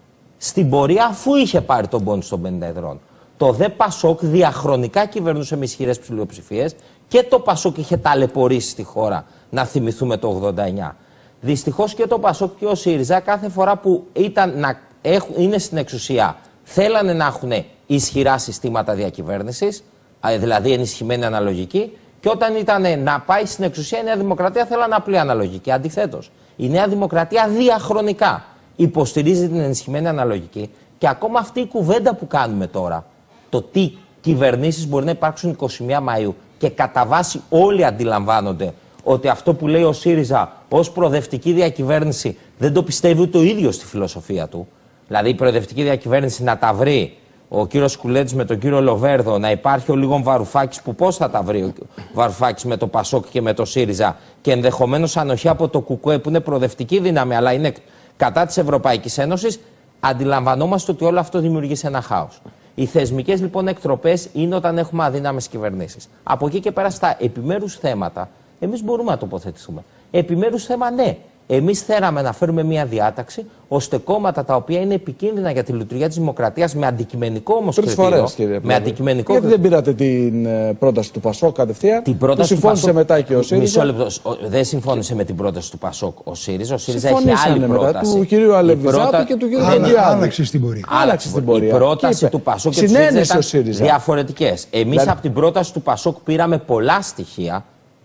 στην πορεία αφού είχε πάρει τον πόντο των πενήντα εδρών. Το δε Πασόκ διαχρονικά κυβερνούσε με ισχυρές πλειοψηφίες και το Πασόκ είχε ταλαιπωρήσει στη χώρα, να θυμηθούμε το ογδόντα εννιά. Δυστυχώς και το Πασόκ και ο ΣΥΡΙΖΑ κάθε φορά που ήταν να έχουν, είναι στην εξουσία θέλανε να έχουν ισχυρά συστήματα διακυβέρνησης, δηλαδή ενισχυμένη αναλογική, και όταν ήταν να πάει στην εξουσία η Νέα Δημοκρατία θέλανε απλή αναλογική. Αντιθέτως, η Νέα Δημοκρατία διαχρονικά υποστηρίζει την ενισχυμένη αναλογική και ακόμα αυτή η κουβέντα που κάνουμε τώρα, το τι κυβερνήσεις μπορεί να υπάρξουν εικοστή πρώτη Μαΐου και κατά βάση όλοι αντιλαμβάνονται ότι αυτό που λέει ο ΣΥΡΙΖΑ ως προοδευτική διακυβέρνηση δεν το πιστεύει ούτε ο ίδιος στη φιλοσοφία του. Δηλαδή η προοδευτική διακυβέρνηση να τα βρει ο κύριος Κουλέτης με τον κύριο Λοβέρδο, να υπάρχει ο Λίγον Βαρουφάκης, που πώς θα τα βρει ο Βαρουφάκης με το Πασόκ και με το ΣΥΡΙΖΑ, και ενδεχομένως ανοχή από το ΚΚΕ που είναι προοδευτική δύναμη αλλά είναι κατά της Ευρωπαϊκής Ένωσης, αντιλαμβανόμαστε ότι όλο αυτό δημιουργεί σε ένα χάος. Οι θεσμικές λοιπόν εκτροπές είναι όταν έχουμε αδύναμες κυβερνήσεις. Από εκεί και πέρα στα επιμέρους θέματα, εμείς μπορούμε να τοποθετηθούμε. Επιμέρους θέμα, ναι. Εμείς θέλαμε να φέρουμε μια διάταξη ώστε κόμματα τα οποία είναι επικίνδυνα για τη λειτουργία της δημοκρατίας, με αντικειμενικό όμως κριτήριο. Φορές, κύριε με αντικειμενικό Γιατί δεν πήρατε την πρόταση του Πασόκ κατευθείαν? Την πρόταση που συμφώνησε του Πασόκ, μετά και ο ΣΥΡΙΖΑ. Μισό λεπτό. Δεν συμφώνησε με την πρόταση του Πασόκ ο ΣΥΡΙΖΑ. Ο ΣΥΡΙΖΑ έχει άλλη πρόταση. Του κυρίου Αλεβιζάτου πρώτα... και του κυρίου Άλλαξε, άλλαξε στην πορεία. Άλλαξε στην πορεία. Η πρόταση του Πασόκ και του ΣΥΡΙΖΑ ήταν διαφορετικές. Εμείς δηλαδή... από την πρόταση του Πασόκ πήραμε πολλά στοιχεία.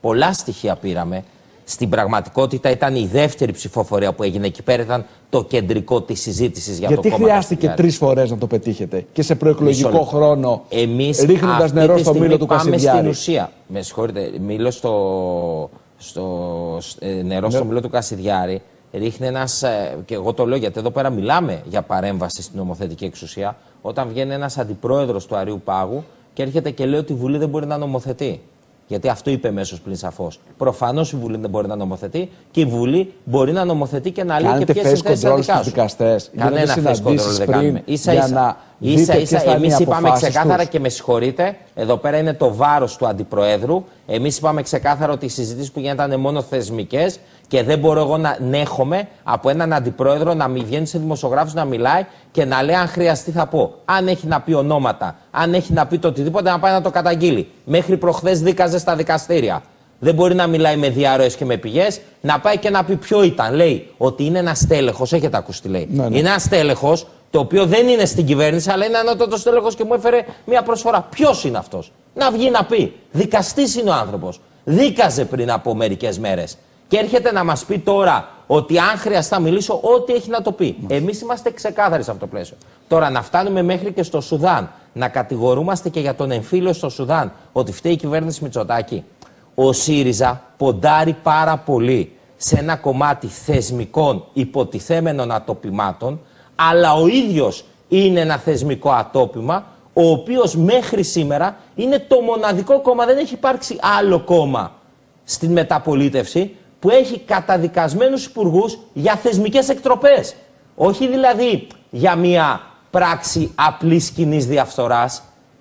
πολλά στοιχεία πήραμε. Στην πραγματικότητα ήταν η δεύτερη ψηφοφορία που έγινε εκεί πέρα, ήταν το κεντρικό της συζήτησης για Γιατί το κόμμα. Γιατί χρειάστηκε τρεις φορές να το πετύχετε και σε προεκλογικό χρόνο, ρίχνοντας νερό στο μήλο του Κασιδιάρη? Πάμε στην ουσία. Με συγχωρείτε, μήλο στο, στο, ε, νερό στο μήλο του Κασιδιάρη ρίχνει ένας, ε, και εγώ το λέω γιατί εδώ πέρα μιλάμε για παρέμβαση στην νομοθετική εξουσία, όταν βγαίνει ένας αντιπρόεδρος του Αριού Πάγου και έρχεται και λέει ότι η Βουλή δεν μπορεί να νομοθετεί. Γιατί αυτό είπε μέσος πλην σαφώς. Προφανώς η Βουλή δεν μπορεί να νομοθετεί και η Βουλή μπορεί να νομοθετεί και να λέει και ποιες είναι θέσεις να δικάσουν. Κανένα face control δεν κάνουμε. Ίσα ίσα, ίσα, ίσα εμείς είπαμε ξεκάθαρα τους. Και με συγχωρείτε, εδώ πέρα είναι το βάρος του Αντιπροέδρου. Εμείς είπαμε ξεκάθαρα ότι οι συζητήσεις που γίνονταν είναι μόνο θεσμικές και δεν μπορώ εγώ να νέχομαι από έναν Αντιπρόεδρο να μην βγαίνει σε δημοσιογράφους να μιλάει και να λέει αν χρειαστεί θα πω. Αν έχει να πει ονόματα, αν έχει να πει το οτιδήποτε, να πάει να το καταγγείλει. Μέχρι προχθές δίκαζε στα δικαστήρια. Δεν μπορεί να μιλάει με διαρροές και με πηγές, να πάει και να πει ποιο ήταν. Λέει ότι είναι ένας τέλεχος, έχετε ακούσει τι λέει. Ναι, ναι. Είναι ένας τέλεχος, το οποίο δεν είναι στην κυβέρνηση, αλλά είναι ανώτατος τέλεχος και μου έφερε μια προσφορά. Ποιος είναι αυτός? Να βγει να πει. Δικαστής είναι ο άνθρωπος. Δίκαζε πριν από μερικές μέρες. Και έρχεται να μας πει τώρα ότι αν χρειαστεί να μιλήσω, ό,τι έχει να το πει. Εμείς είμαστε ξεκάθαροι σε αυτό το πλαίσιο. Τώρα να φτάνουμε μέχρι και στο Σουδάν, να κατηγορούμαστε και για τον εμφύλιο στο Σουδάν, ότι φταίει η κυβέρνηση Μητσοτάκη. Ο ΣΥΡΙΖΑ ποντάρει πάρα πολύ σε ένα κομμάτι θεσμικών υποτιθέμενων ατοπιμάτων, αλλά ο ίδιος είναι ένα θεσμικό ατόπιμα, ο οποίος μέχρι σήμερα είναι το μοναδικό κόμμα, δεν έχει υπάρξει άλλο κόμμα στην μεταπολίτευση, που έχει καταδικασμένους υπουργούς για θεσμικές εκτροπές. Όχι δηλαδή για μια πράξη απλής κοινής διαφθοράς.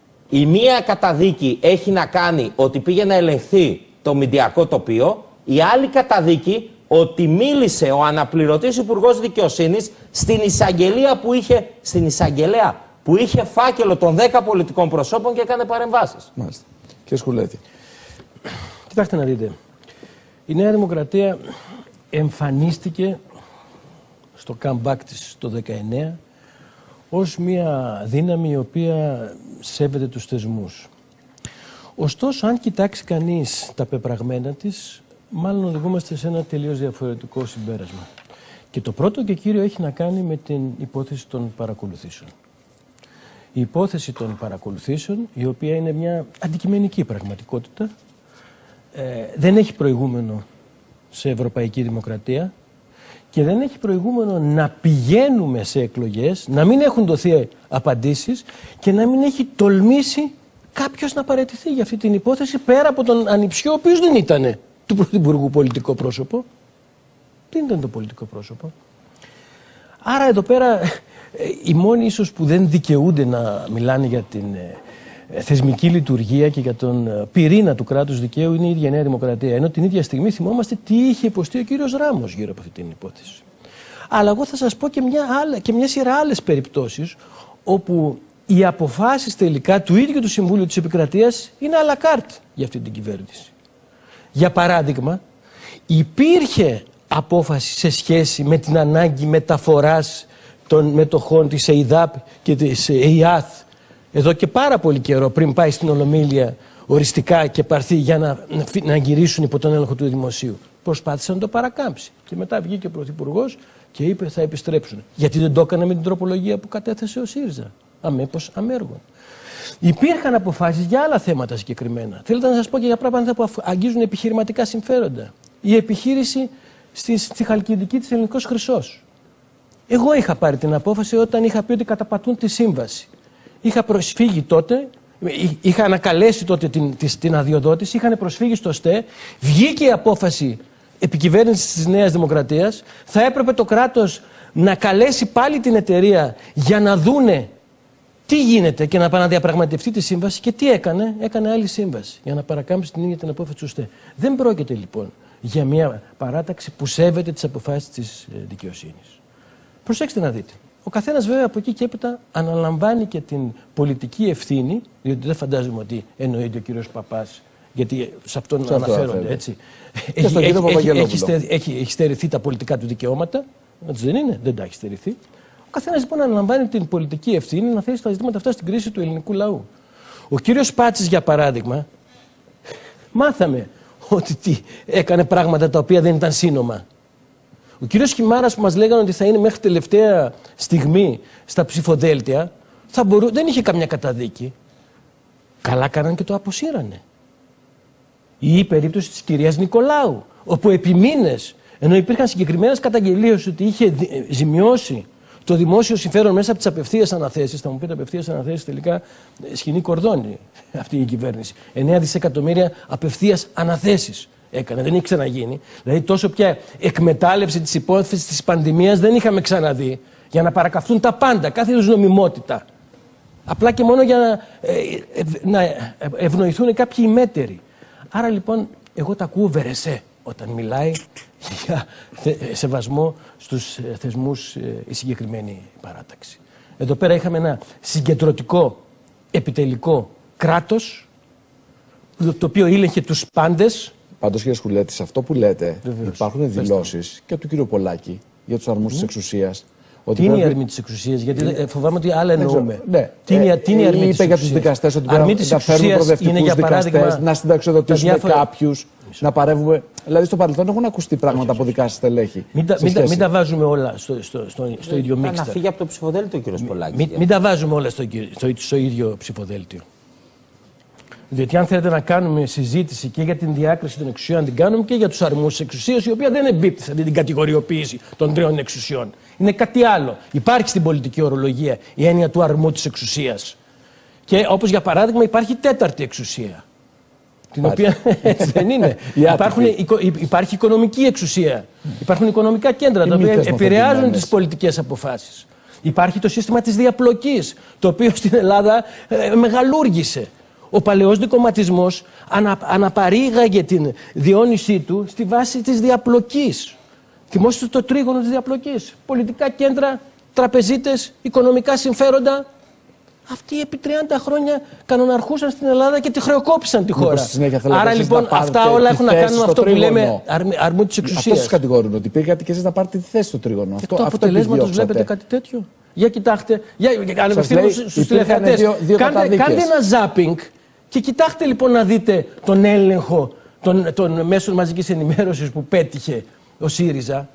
Η μία καταδίκη έχει να κάνει ότι πήγε να ελεγχθεί το μηντιακό τοπίο, η άλλη καταδίκη ότι μίλησε ο αναπληρωτής υπουργός δικαιοσύνης στην εισαγγελία που είχε, στην εισαγγελέα που είχε φάκελο των δέκα πολιτικών προσώπων και έκανε παρεμβάσεις. Μάλιστα. Κύριε Σκουλέτη. Κοιτάξτε να δείτε. Η Νέα Δημοκρατία εμφανίστηκε στο comeback της το δεκαεννέα ως μια δύναμη η οποία σέβεται τους θεσμούς. Ωστόσο, αν κοιτάξει κανείς τα πεπραγμένα της, μάλλον οδηγούμαστε σε ένα τελείως διαφορετικό συμπέρασμα. Και το πρώτο και κύριο έχει να κάνει με την υπόθεση των παρακολουθήσεων. Η υπόθεση των παρακολουθήσεων, η οποία είναι μια αντικειμενική πραγματικότητα, ε, δεν έχει προηγούμενο σε ευρωπαϊκή δημοκρατία και δεν έχει προηγούμενο να πηγαίνουμε σε εκλογές, να μην έχουν δοθεί απαντήσεις και να μην έχει τολμήσει κάποιος να παραιτηθεί για αυτή την υπόθεση, πέρα από τον Ανιψιό, ο οποίος δεν ήταν του Πρωθυπουργού πολιτικό πρόσωπο. Δεν ήταν το πολιτικό πρόσωπο. Άρα εδώ πέρα οι μόνοι ίσως που δεν δικαιούνται να μιλάνε για την θεσμική λειτουργία και για τον πυρήνα του κράτους δικαίου είναι η ίδια Νέα Δημοκρατία. Ενώ την ίδια στιγμή θυμόμαστε τι είχε υποστεί ο κύριος Ράμος γύρω από αυτή την υπόθεση. Αλλά εγώ θα σας πω και μια, άλλα, και μια σειρά άλλες περιπτώσεις όπου οι αποφάσεις τελικά του ίδιου του Συμβούλου της Επικρατείας είναι à la carte για αυτή την κυβέρνηση. Για παράδειγμα, υπήρχε απόφαση σε σχέση με την ανάγκη μεταφοράς των μετοχών της ΕΙΔΑΠ και της ΕΙΑΘ εδώ και πάρα πολύ καιρό πριν πάει στην Ολομέλεια οριστικά και πάρθει για να, να γυρίσουν υπό τον έλεγχο του Δημοσίου. Προσπάθησε να το παρακάμψει. Και μετά βγήκε ο Πρωθυπουργός και είπε θα επιστρέψουν. Γιατί δεν το έκανε με την τροπολογία που κατέθεσε ο ΣΥΡΙΖΑ. Αμέπως αμέργων. Υπήρχαν αποφάσεις για άλλα θέματα συγκεκριμένα. Θέλετε να σας πω και για πράγματα που αγγίζουν επιχειρηματικά συμφέροντα. Η επιχείρηση στη, στη Χαλκιδική της Ελληνικός Χρυσός. Εγώ είχα πάρει την απόφαση όταν είχα πει ότι καταπατούν τη σύμβαση. Είχα προσφύγει τότε, είχα ανακαλέσει τότε την, την, την αδειοδότηση, είχαν προσφύγει στο ΣΤΕ, βγήκε η απόφαση επικυβέρνησης της Νέας Δημοκρατίας, θα έπρεπε το κράτος να καλέσει πάλι την εταιρεία για να δούνε τι γίνεται και να επαναδιαπραγματευτεί τη σύμβαση και τι έκανε, έκανε άλλη σύμβαση για να παρακάμψει την ίδια την απόφαση του ΣΤΕ. Δεν πρόκειται λοιπόν για μια παράταξη που σέβεται τις αποφάσεις της δικαιοσύνης. Προσέξτε να δείτε. Ο καθένας βέβαια από εκεί και έπειτα αναλαμβάνει και την πολιτική ευθύνη, διότι δεν φαντάζομαι ότι εννοείται ο κύριος Παπάς, γιατί σε αυτόν σε αναφέρονται αυτό, έτσι. Έχει, έχει, έχει, έχει, στερ, έχει, έχει στερηθεί τα πολιτικά του δικαιώματα, έτσι δεν είναι, δεν τα έχει στερηθεί. Ο καθένας λοιπόν αναλαμβάνει την πολιτική ευθύνη να θέσει τα ζητήματα αυτά στην κρίση του ελληνικού λαού. Ο κύριος Πάτσης, για παράδειγμα, μάθαμε ότι τι, έκανε πράγματα τα οποία δεν ήταν σύνομα. Ο κύριος Χιμάρας που μας λέγανε ότι θα είναι μέχρι τελευταία στιγμή στα ψηφοδέλτια, θα μπορού, δεν είχε καμιά καταδίκη. Καλά κάναν και το αποσύρανε. Ή η περίπτωση της κυρίας Νικολάου, όπου επί μήνες, ενώ υπήρχαν συγκεκριμένες καταγγελίες ότι είχε ζημιώσει το δημόσιο συμφέρον μέσα από τις απευθείας αναθέσεις, θα μου πείτε απευθείας αναθέσεις, τελικά σκηνή κορδόνι αυτή η κυβέρνηση. εννέα δισεκατομμύρια απευθείας αναθέσεις έκανε, δεν έχει ξαναγίνει. Δηλαδή τόσο πια εκμετάλλευση της υπόθεσης της πανδημίας δεν είχαμε ξαναδεί, για να παρακαθούν τα πάντα, κάθε είδους νομιμότητα. Απλά και μόνο για να, ε, ε, να ευνοηθούν κάποιοι ημέτεροι. Άρα λοιπόν εγώ τα ακούω Βερεσέ όταν μιλάει για σεβασμό στους θεσμούς η συγκεκριμένη παράταξη. Εδώ πέρα είχαμε ένα συγκεντρωτικό επιτελικό κράτος, το οποίο ήλεγχε τους πάντες. Πάντως, κύριε Σκουλέτη, σε αυτό που λέτε, βεβαίως, υπάρχουν δηλώσεις και του κύριου Πολάκη για τους αρμούς mm. της εξουσίας. Ότι τι είναι πρέπει... η αρμή της εξουσίας, γιατί είναι... φοβάμαι ότι άλλα εννοούμε. Ναι. Τι είναι, τι είναι η αρμή της εξουσίας. Είπε για τους δικαστές ότι πρέπει να φέρουμε προοδευτικούς δικαστές, να συνταξιοδοτήσουμε διάφορα... κάποιους, να παρεύουμε. Δηλαδή στο παρελθόν έχουν ακουστεί πράγματα από δικαστές στελέχη. Μην, τα, μην, τα, μην τα βάζουμε όλα στο, στο, στο, στο ίδιο μίξτερ. Να φύγει από το ψηφοδέλτιο ο κύριος Πολάκης. Μην, μην τα βάζουμε όλα στο, στο, στο ίδιο ψηφοδέλτιο. Διότι αν θέλετε να κάνουμε συζήτηση και για την διάκριση των εξουσιών, να την κάνουμε και για τους αρμούς της εξουσίας, η οποία δεν εμπίπτει σε αυτή την κατηγοριοποίηση των τριών εξουσιών. Είναι κάτι άλλο. Υπάρχει στην πολιτική ορολογία η έννοια του αρμού της εξουσίας. Και όπως για παράδειγμα υπάρχει τέταρτη εξουσία. Την οποία έτσι δεν είναι. Υπάρχουν, υπάρχει οικονομική εξουσία. Υπάρχουν οικονομικά κέντρα τα οποία επηρεάζουν τις πολιτικές αποφάσεις. Υπάρχει το σύστημα της διαπλοκής, το οποίο στην Ελλάδα ε, μεγαλούργησε. Ο παλαιός δικομματισμός ανα, αναπαρήγαγε την διόνυσή του στη βάση της διαπλοκής. Θυμόστε το τρίγωνο της διαπλοκής. Πολιτικά κέντρα, τραπεζίτες, οικονομικά συμφέροντα. Αυτοί επί τριάντα χρόνια κανοναρχούσαν στην Ελλάδα και τη χρεοκόπησαν τη χώρα. Άρα λοιπόν αυτά όλα έχουν να κάνουν με αυτό που λέμε αρμού της εξουσίας. Αυτό σας κατηγορούν, ότι πήγατε και εσείς να πάρετε τη θέση στο τρίγωνο. Και το αποτελέσματος βλέπετε κάτι τέτοιο. Για κοιτάξτε, για ανεβευθύνω στους τηλεθεατές. Κάντε, κάντε ένα ζάπινγκ και κοιτάξτε λοιπόν να δείτε τον έλεγχο των, των μέσων μαζικής ενημέρωσης που πέτυχε ο ΣΥΡΙΖΑ.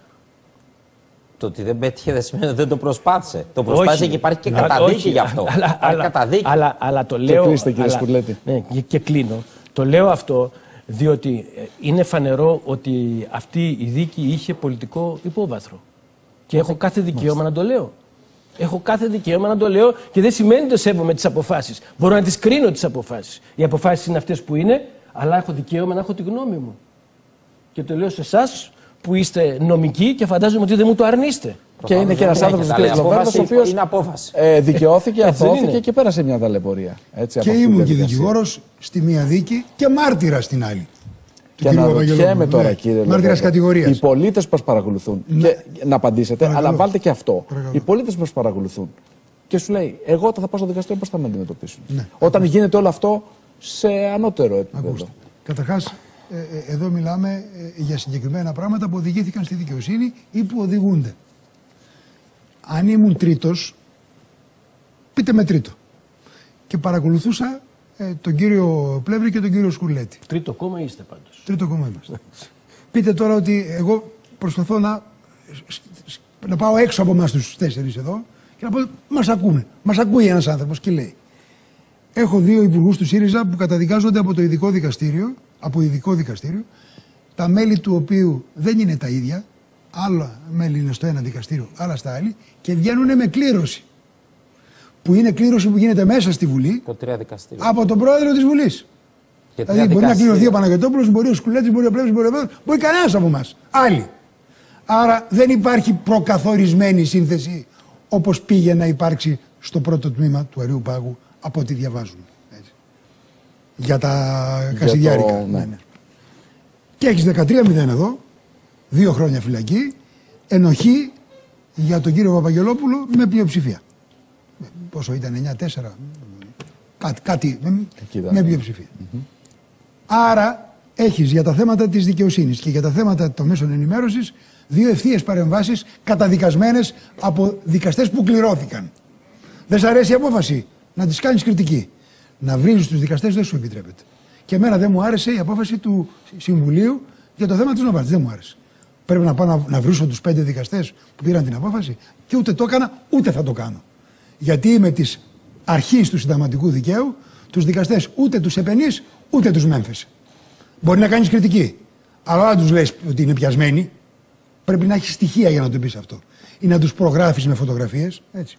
Το ότι δεν πέτυχε δεν σημαίνει ότι δεν το προσπάθησε. Το προσπάθησε όχι, και υπάρχει και καταδίκη όχι, γι' αυτό. Αλλά, αλλά, καταδίκη. Αλλά, αλλά το λέω. Και κλείστε, κύριε Σκουλέτη. Ναι, και, και κλείνω. Το λέω αυτό διότι είναι φανερό ότι αυτή η δίκη είχε πολιτικό υπόβαθρο. Και έχω κάθε δικαίωμα να το λέω. Έχω κάθε δικαίωμα να το λέω και δεν σημαίνει ότι σέβομαι τις αποφάσεις. Μπορώ να τις κρίνω τις αποφάσεις. Οι αποφάσεις είναι αυτές που είναι, αλλά έχω δικαίωμα να έχω τη γνώμη μου. Και το λέω σε εσάς που είστε νομικοί και φαντάζομαι ότι δεν μου το αρνείστε. Και είναι και ένας άνθρωπος ο οποίος ε, δικαιώθηκε, αθώθηκε και πέρασε μια ταλαιπωρία. Έτσι, και ήμουν και δικηγόρος στη μία δίκη και μάρτυρας στην άλλη. Και να ρωτιέμαι τώρα, ναι, κύριε Λοβέρδο, οι πολίτες που μας παρακολουθούν, ναι, και να απαντήσετε, παρακαλώ, αλλά βάλτε και αυτό. Παρακαλώ. Οι πολίτες που μας παρακολουθούν και σου λέει, εγώ όταν θα πάω στο δικαστήριο, πώς θα με αντιμετωπίσουν. Ναι. Όταν γίνεται όλο αυτό σε ανώτερο επίπεδο. Καταρχάς, ε, ε, εδώ μιλάμε ε, για συγκεκριμένα πράγματα που οδηγήθηκαν στη δικαιοσύνη ή που οδηγούνται. Αν ήμουν τρίτος, πείτε με τρίτο. Και παρακολουθούσα ε, τον κύριο Πλεύρη και τον κύριο Σκουλέτη. Τρίτο κόμμα είστε πάντως. Τρίτο κόμμα είμαστε. Πείτε τώρα ότι εγώ προσπαθώ να, να πάω έξω από εμάς τους τέσσερις εδώ και να πω, μας ακούμε. Μας ακούει ένας άνθρωπος και λέει, έχω δύο υπουργούς του ΣΥΡΙΖΑ που καταδικάζονται από το ειδικό δικαστήριο, από ειδικό δικαστήριο, τα μέλη του οποίου δεν είναι τα ίδια, άλλα μέλη είναι στο ένα δικαστήριο, άλλα στα άλλη, και βγαίνουν με κλήρωση. Που είναι κλήρωση που γίνεται μέσα στη Βουλή από τον πρόεδρο της Βουλής. Δηλαδή μπορεί να κληρωθεί ο Παναγιωτόπουλος, μπορεί ο Σκουλέτης, μπορεί ο Πλεύρης, μπορεί ο Πέτρος, μπορεί κανένας από εμάς. Άλλοι. Άρα δεν υπάρχει προκαθορισμένη σύνθεση όπως πήγε να υπάρξει στο πρώτο τμήμα του Αριού Πάγου από ό,τι διαβάζουμε. Έτσι. Για τα Κασιδιάρικα. Το... Ναι, ναι. Και έχεις δεκατρία μηδέν εδώ, δύο χρόνια φυλακή, ενοχή για τον κύριο Παπαγγελόπουλο με πλειοψηφία. Πόσο ήταν, εννιά τέσσερα, κάτι, κάτι με, με πλειοψηφία. Mm-hmm. Άρα έχεις για τα θέματα της δικαιοσύνης και για τα θέματα των μέσων ενημέρωσης δύο ευθείες παρεμβάσεις καταδικασμένες από δικαστές που κληρώθηκαν. Δεν σ' αρέσει η απόφαση, να τις κάνεις κριτική. Να βρίζεις τους δικαστές δεν σου επιτρέπεται. Και εμένα δεν μου άρεσε η απόφαση του Συμβουλίου για το θέμα της Νοβάρτης. Δεν μου άρεσε. Πρέπει να πάω να, να βρίσω τους πέντε δικαστές που πήραν την απόφαση και ούτε το έκανα, ούτε θα το κάνω. Γιατί είμαι της αρχής του συνταγματικού δικαίου, τους δικαστές ούτε τους επενείς, ούτε τους μέμφεσαι. Μπορεί να κάνεις κριτική, αλλά αν τους λες ότι είναι πιασμένοι, πρέπει να έχεις στοιχεία για να το πεις αυτό. Ή να τους προγράφεις με φωτογραφίες, έτσι.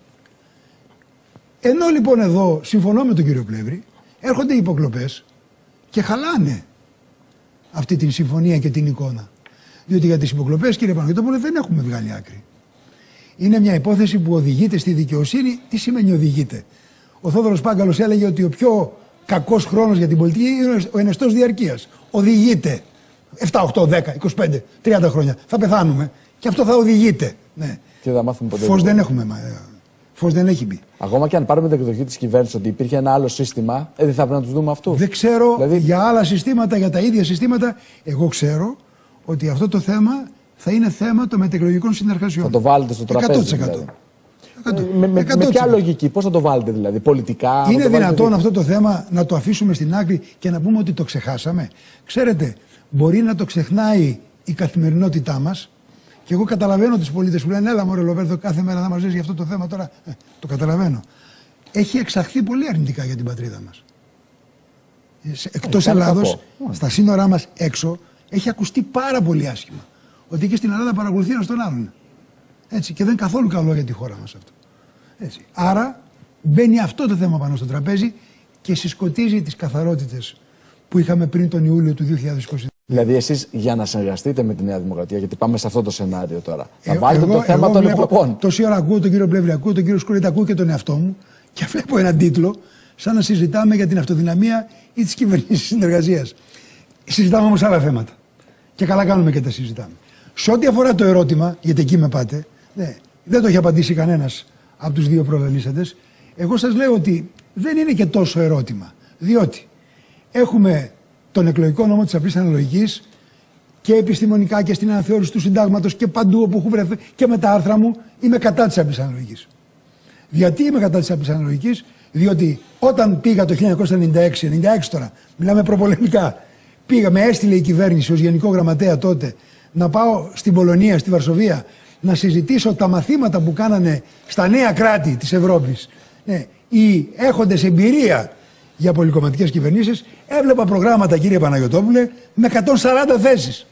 Ενώ λοιπόν εδώ συμφωνώ με τον κύριο Πλεύρη, έρχονται οι υποκλοπές και χαλάνε αυτή την συμφωνία και την εικόνα. Διότι για τις υποκλοπές, κύριε Παναγιώτοπουλε, δεν έχουμε βγάλει άκρη. Είναι μια υπόθεση που οδηγείται στη δικαιοσύνη. Τι σημαίνει οδηγείται? Ο Θόδωρος Πάγκαλος έλεγε ότι ο πιο κακός χρόνος για την πολιτική είναι ο ενεστός διαρκείας. Οδηγείται. επτά, οκτώ, δέκα, είκοσι πέντε, τριάντα χρόνια. Θα πεθάνουμε. Και αυτό θα οδηγείται. Ναι. Και θα μάθουμε ποτέ. Φως δεν έχουμε. Φως δεν έχει μπει. Ακόμα και αν πάρουμε την εκδοχή της κυβέρνησης ότι υπήρχε ένα άλλο σύστημα, ε, δεν θα πρέπει να τους δούμε αυτού. Δεν ξέρω δηλαδή... για άλλα συστήματα, για τα ίδια συστήματα. Εγώ ξέρω ότι αυτό το θέμα θα είναι θέμα των μετεκλογικών συνεργασιών. Θα το βάλετε στο τραπέζι. εκατό τοις εκατό. Δηλαδή. Με, με, με ποια λογική, πώς θα το βάλετε δηλαδή, πολιτικά? Είναι το δυνατόν αυτό το θέμα να το αφήσουμε στην άκρη και να πούμε ότι το ξεχάσαμε? Ξέρετε, μπορεί να το ξεχνάει η καθημερινότητά μας. Και εγώ καταλαβαίνω τους πολίτες που λένε: έλα μωρέ Λοβέρδο, κάθε μέρα να μας λες για αυτό το θέμα τώρα. Ε, το καταλαβαίνω. Έχει εξαχθεί πολύ αρνητικά για την πατρίδα μας. Εκτός Ελλάδος, στα σύνορά μας έξω, έχει ακουστεί πάρα πολύ άσχημα. Ότι και στην Ελλάδα παρακολουθεί ένας τον άλλον. Έτσι, και δεν είναι καθόλου καλό για τη χώρα μας αυτό. Έτσι. Άρα μπαίνει αυτό το θέμα πάνω στο τραπέζι και συσκοτίζει τις καθαρότητες που είχαμε πριν τον Ιούλιο του δύο χιλιάδες είκοσι. Δηλαδή, εσείς για να συνεργαστείτε με τη Νέα Δημοκρατία, γιατί πάμε σε αυτό το σενάριο τώρα, θα Ε, βάλετε εγώ, το θέμα εγώ των βλέπω, εκλογών. Τόση ώρα ακούω τον κύριο Πλεύρη, ακούω τον κύριο Σκουρέτα, ακούω και τον εαυτό μου και βλέπω έναν τίτλο σαν να συζητάμε για την αυτοδυναμία ή τις κυβερνήσεις συνεργασίας. Συζητάμε όμως άλλα θέματα. Και καλά κάνουμε και τα συζητάμε. Σε ό,τι αφορά το ερώτημα, γιατί εκεί με πάτε, ναι, δεν το έχει απαντήσει κανένας από τους δύο προλαλήσαντες. Εγώ σας λέω ότι δεν είναι και τόσο ερώτημα. Διότι έχουμε τον εκλογικό νόμο της απλής αναλογικής και επιστημονικά και στην αναθεώρηση του συντάγματος και παντού όπου έχω βρεθεί και με τα άρθρα μου είμαι κατά της απλής αναλογικής. Γιατί είμαι κατά της απλής αναλογικής? Διότι όταν πήγα το χίλια εννιακόσια ενενήντα έξι, ενενήντα έξι τώρα, μιλάμε προπολεμικά, πήγα, με έστειλε η κυβέρνηση ως γενικό γραμματέα τότε να πάω στην Πολωνία, στη Βαρσοβία, να συζητήσω τα μαθήματα που κάνανε στα νέα κράτη της Ευρώπης, ναι, οι έχοντες εμπειρία για πολυκομματικές κυβερνήσεις. Έβλεπα προγράμματα, κύριε Παναγιωτόπουλε, με εκατόν σαράντα θέσεις.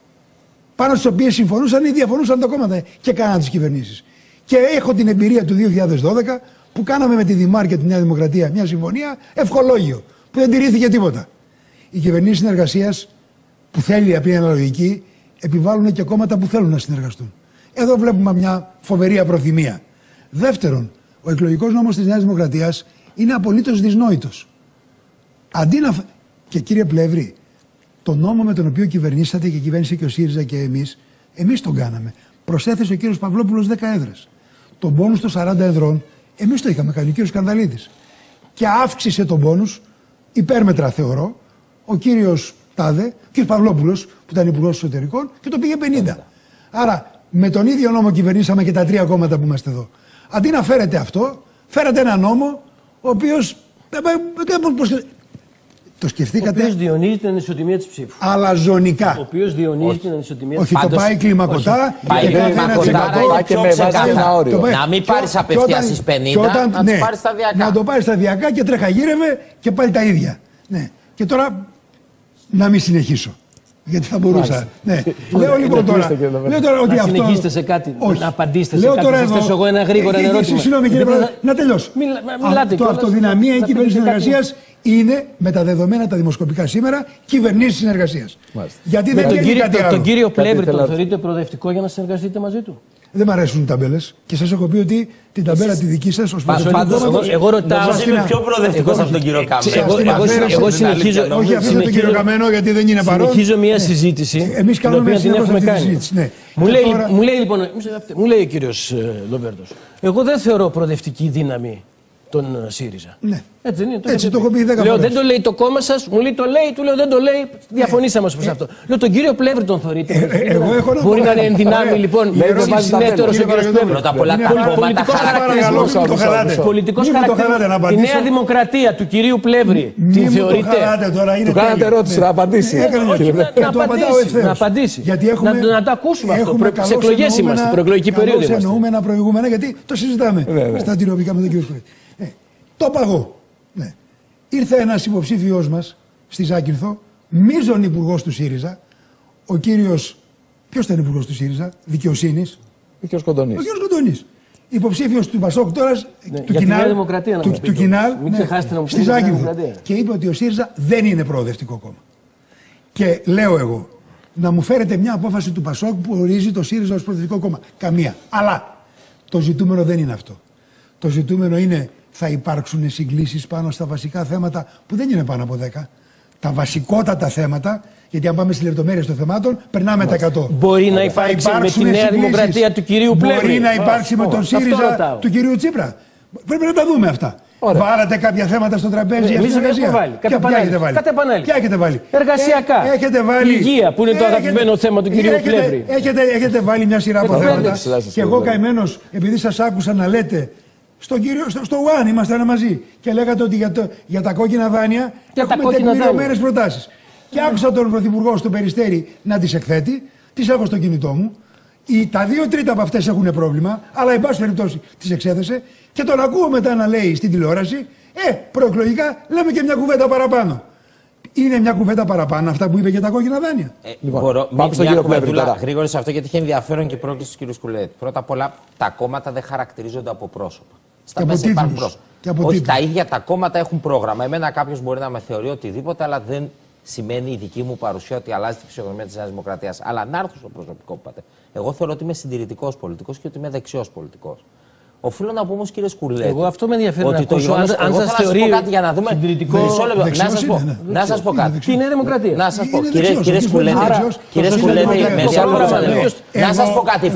Πάνω στις οποίες συμφωνούσαν ή διαφωνούσαν τα κόμματα και κάναν τις κυβερνήσεις. Και έχω την εμπειρία του δύο χιλιάδες δώδεκα που κάναμε με τη Δημάρ και τη Νέα Δημοκρατία μια συμφωνία ευχολόγιο, που δεν τηρήθηκε τίποτα. Οι κυβερνήσεις συνεργασίας που θέλει απλή αναλογική επιβάλλουν και κόμματα που θέλουν να συνεργαστούν. Εδώ βλέπουμε μια φοβερή απροθυμία. Δεύτερον, ο εκλογικός νόμος της Νέας Δημοκρατίας είναι απολύτως δυσνόητος. Αντί να... Και κύριε Πλεύρη, το νόμο με τον οποίο κυβερνήσατε και κυβέρνησε και ο ΣΥΡΙΖΑ και εμείς, εμείς τον κάναμε. Προσέθεσε ο κύριος Παυλόπουλος δέκα έδρες. Τον πόνους των σαράντα εδρών, εμείς το είχαμε κάνει, ο κύριος Σκανδαλίδης. Και αύξησε τον πόνους, υπέρμετρα θεωρώ, ο κύριος Τάδε, ο κύριος Παυλόπουλος, που ήταν υπουργός εσωτερικών, και το πήγε πενήντα. Άρα, με τον ίδιο νόμο κυβερνήσαμε και τα τρία κόμματα που είμαστε εδώ. Αντί να φέρετε αυτό, φέρατε ένα νόμο, ο οποίος. Το σκεφτήκατε. Ο οποίος διονύζει την ανισοτιμία της ψήφου. Αλαζονικά. Ο οποίος διονύζει την ανισοτιμία της ψήφου. Όχι, το πάει κλιμακωτά. Πάει κλιμακωτά και με βάζει ένα όριο. Να μην πάρεις απευθείας στις πενήντα, να τις πάρεις σταδιακά. Να το πάρεις σταδιακά και τρεχαγύρευε και πάλι τα ίδια. Ναι. Και τώρα να μην συνεχίσω. Γιατί θα μπορούσα. Ναι. Λέω λοιπόν τώρα. Λέω τώρα ότι να αυτό. συνεχίσετε σε κάτι. Όχι. Να απαντήσετε λέω σε κάτι. Να θέσω εγώ ένα γρήγορο ε, ερώτημα. Συγγνώμη κύριε Πρόεδρε, να τελειώσω. Μιλάτε. Το αυτοδυναμία η κυβέρνηση συνεργασίας είναι με τα δεδομένα τα δημοσκοπικά σήμερα κυβερνήσεις συνεργασίας. Γιατί δεν είναι κάτι άλλο. Τον κύριο Πλεύρη τον θεωρείτε προοδευτικό για να συνεργαστείτε μαζί του? Δεν μ' αρέσουν οι ταμπέλες και σας έχω πει ότι την ταμπέλα τη δική σας ως Πάντως, εγώ ρωτάω. Είμαι πιο προοδευτικός από τον κύριο Καμένο. Εγώ συνεχίζω. Όχι αφήνω τον κύριο Καμένο γιατί δεν είναι παρόν. Συνεχίζω μια συζήτηση. Εμείς κάνουμε την έχουμε κάνει. Μου λέει λοιπόν, μου λέει ο κύριος Λοβέρδος, εγώ δεν θεωρώ προοδευτική δύναμη τον ΣΥΡΙΖΑ. Ναι. Έτσι, δεν είναι, το Έτσι το έχω πει δέκα Λέω, φορές. δεν το λέει το κόμμα σας, μου λέει το λέει, του λέω δεν το λέει, διαφωνήσαμε ως προς αυτό. Λέω τον κύριο Πλεύρη τον θωρείτε. Μπορεί να είναι εν δυνάμει λοιπόν συνέτερος ο κύριος Πλεύρης. Πρώτα απ' όλα τα κόμματα χαρακτηρισμός. Πολιτικός χαρακτηρισμός. Τη Νέα Δημοκρατία του κυρίου Πλεύρη την θεωρείτε? Του κάνατε ερώτηση να απαντήσει. Να απαντήσει. Να το ακούσουμε αυτό. Σε εκλογές είμαστε, προεκλογική περίοδο είμαστε. Εννοούμενα προηγούμενα, γιατί το συζητάμε στα τηλεοπτικά με τον κύριο Σκουλέτη. Το παγώ. Ναι. Ήρθε ένας υποψήφιός μας στη Ζάκυνθο, μείζον υπουργός του ΣΥΡΙΖΑ, ο κύριος. Ποιος ήταν υπουργός του ΣΥΡΙΖΑ, δικαιοσύνης? Ο κύριος Κοντονής. Ο κύριος Κοντονής. Υποψήφιος του Πασόκ τώρα, ναι, του Κινάλ, του, του Κινάλ ναι, στη Ζάκυνθο. Και είπε ότι ο ΣΥΡΙΖΑ δεν είναι προοδευτικό κόμμα. Και λέω εγώ, να μου φέρετε μια απόφαση του Πασόκ που ορίζει το ΣΥΡΙΖΑ ως προοδευτικό κόμμα. Καμία. Αλλά το ζητούμενο δεν είναι αυτό. Το ζητούμενο είναι. Θα υπάρξουν συγκλήσεις πάνω στα βασικά θέματα που δεν είναι πάνω από δέκα. Τα βασικότατα θέματα, γιατί αν πάμε στις λεπτομέρειες των θεμάτων, περνάμε τα εκατό. Μπορεί να υπάρξει με τη Νέα Δημοκρατία του κυρίου Πλεύρη. Μπορεί να υπάρξει με τον ΣΥΡΙΖΑ του κυρίου Τσίπρα. Πρέπει να τα δούμε αυτά. Ωραία. Βάλατε κάποια θέματα στο τραπέζι. Εμείς δεν έχουμε βάλει. Κατ' επανάληψη. Ποια έχετε βάλει? Εργασιακά. Ε, έχετε βάλει. Υγεία, που είναι το αγαπημένο θέμα του κυρίου Πλεύρη. Έχετε, έχετε βάλει μια σειρά από θέματα. Και εγώ καημένος, επειδή σας άκουσα να λέτε. Στον κύριο, στο, στο One ήμασταν μαζί και λέγατε ότι για, το, για τα κόκκινα δάνεια για έχουμε τεκμηριωμένες προτάσεις. Και yeah. άκουσα τον Πρωθυπουργό στο Περιστέρι να τις εκθέτει, τις έχω στο κινητό μου. Οι, τα δύο τρίτα από αυτές έχουν πρόβλημα, αλλά εν πάση περιπτώσει τις εξέθεσε και τον ακούω μετά να λέει στην τηλεόραση, ε, προεκλογικά λέμε και μια κουβέντα παραπάνω. Είναι μια κουβέντα παραπάνω αυτά που είπε για τα κόκκινα δάνεια. Ε, λοιπόν, μπορώ, πάμε στον κύριο Πλεύρη τώρα. Γρήγορα σε αυτό, γιατί είχε ενδιαφέρον και η πρόκληση του κ. Σκουλέτη. Πρώτα απ' όλα, τα κόμματα δεν χαρακτηρίζονται από πρόσωπα. Στα μέσα υπάρχουν πρόσωπα. Όχι, τα ίδια τα κόμματα έχουν πρόγραμμα. Εμένα κάποιο μπορεί να με θεωρεί οτιδήποτε, αλλά δεν σημαίνει η δική μου παρουσία ότι αλλάζει τη φυσιογνωμία τη Νέα Δημοκρατία. Αλλά να έρθω στο προσωπικό που είπατε. Εγώ θεωρώ ότι είμαι συντηρητικό πολιτικό και ότι είμαι δεξιό πολιτικό. Οφείλω να πω όμως, κύριε Σκουλέτη. Εγώ αυτό με ενδιαφέρει ότι να το ακούσω. Αν, αν σας θεωρεί κάτι για να δούμε. Συντηρητικό. Να σας πω, ναι, ναι. να σας πω κάτι. Τι είναι Δημοκρατία. Να σας πω. Κύριε, κύριε Σκουλέτη. Κύριε Σκουλέτη, να σας πω κάτι.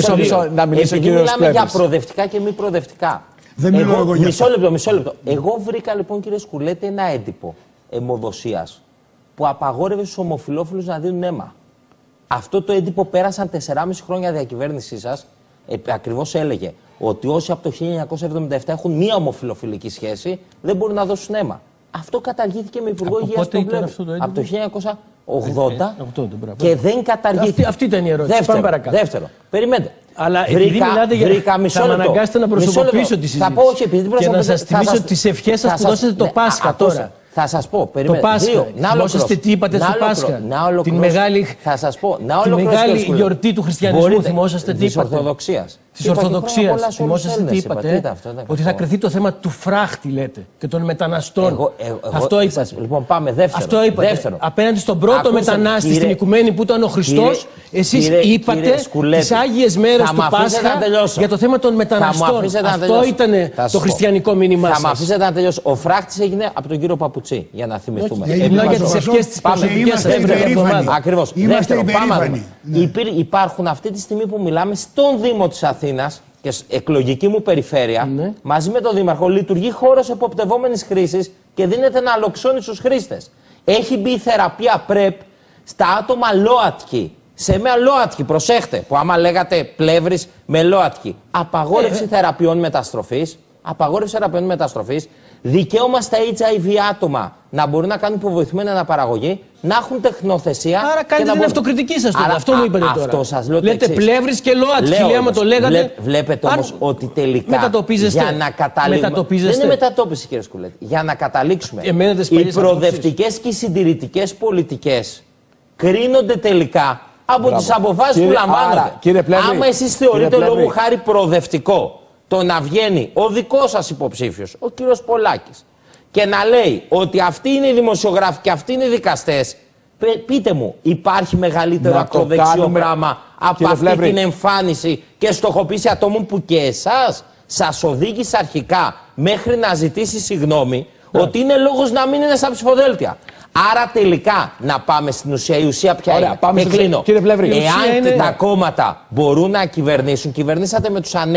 Επειδή μιλάμε για προοδευτικά και μη προοδευτικά. Δεν μιλάω εγώ για μισό λεπτό, μισό λεπτό. Εγώ βρήκα λοιπόν, κύριε Σκουλέτη, ένα έντυπο αιμοδοσίας που απαγόρευε στους ομοφυλόφιλους να δίνουν αίμα. Αυτό το έντυπο πέρασαν τεσσεράμισι χρόνια διακυβέρνησή σας. Ακριβώς έλεγε ότι όσοι από το χίλια εννιακόσια εβδομήντα επτά έχουν μία ομοφυλοφιλική σχέση δεν μπορούν να δώσουν αίμα. Αυτό καταργήθηκε με Υπουργό Υγείας τον Πλεύρη. Από το χίλια εννιακόσια ογδόντα και δεν καταργήθηκε. Αυτή, αυτή ήταν η ερώτηση. Δεύτερο, Πάμε παρακάτω. Δεύτερο. Περιμένετε. Αλλά επειδή μιλάτε για βρήκα, μισό θα με λεπτό. αναγκάσετε να προσωποποιήσω τη συζήτηση. Θα πω όχι, επειδή και να σας θυμίσω τις ευχές σας που δώσετε το Πάσχα τώρα. Θα σας πω, περιμένετε. Το Πάσχα. Θυμόσαστε τι είπατε στο Πάσχα. Την μεγάλη, θα σας πω, να τη μεγάλη γιορτή του χριστιανισμού. Θυμόσαστε τι είπατε. Της Ορθοδοξίας. Της Ορθοδοξίας. Θυμόσαστε τι είπατε. Ότι θα κρυθεί το θέμα του φράχτη, λέτε, και των μεταναστών. Αυτό είπατε. Λοιπόν, πάμε δεύτερο. Αυτό είπατε. Απέναντι στον πρώτο μετανάστη στην οικουμένη που ήταν ο Χριστός, εσείς είπατε τις Άγιες μέρες του Πάσχα για το θέμα των μεταναστών. Αυτό ήταν το χριστιανικό μήνυμά σας. Θα με αφήσετε να τελειώσω. Ο φράχτης έγινε από τον κύριο Παπουτσί, για να θυμηθούμε. Μιλάω για τις ευχές της προσωπικής σας εβδομάδας. Ακριβώς. Δεύτερο, πάμε. Υπάρχουν αυτή τη στιγμή που μιλάμε στον Δήμο της Αθήνας και εκλογική μου περιφέρεια, ναι. μαζί με τον Δήμαρχο, λειτουργεί χώρος εποπτευόμενης χρήσης και δίνεται να αλοξώνει στους χρήστες. Έχει μπει η θεραπεία πρεπ στα άτομα ΛΟΑΤΚΙ. Σε μια ΛΟΑΤΚΙ, προσέχτε, που άμα λέγατε Πλεύρης με ΛΟΑΤΚΙ. Απαγόρευση ε, θεραπείων μεταστροφής. Απαγόρευση θεραπείων μεταστροφής. Δικαίωμα στα έιτς άι βι άτομα να μπορούν να κάνουν υποβοηθημένη αναπαραγωγή, να έχουν τεχνοθεσία. Άρα κάνετε την αυτοκριτική σας τώρα. Αυτό μου είπατε τώρα. Αυτό σας λέω. Λέτε Πλεύρης και ΛΟΑΤΚΙ. Λέω, άμα το λέγατε. Βλέ, βλέπετε όμως ότι τελικά. Μετατοπίζεστε. Για να καταλήξουμε. Δεν είναι μετατόπιση, κύριε Σκουλέτη. Για να καταλήξουμε. Οι προοδευτικές και οι συντηρητικές πολιτικές κρίνονται τελικά από τις αποφάσεις που λαμβάνονται. Άμα εσείς θεωρείτε λόγω χάρη προοδευτικό το να βγαίνει ο δικός σας υποψήφιος, ο κύριος Πολάκης, και να λέει ότι αυτοί είναι οι δημοσιογράφοι και αυτοί είναι οι δικαστές, πείτε μου, υπάρχει μεγαλύτερο ακροδεξιό πράγμα από αυτή Πλεύρη. την εμφάνιση και στοχοποίηση ατόμων που και εσάς σας οδήγησε αρχικά μέχρι να ζητήσει συγγνώμη, yeah. ότι είναι λόγος να μην είναι στα ψηφοδέλτια. Άρα τελικά να πάμε στην ουσία. Η ουσία ποια Ωραία, είναι. Πάμε και κλείνω. Εάν είναι... τα κόμματα μπορούν να κυβερνήσουν, κυβερνήσατε με τους ΑΝΕΛ.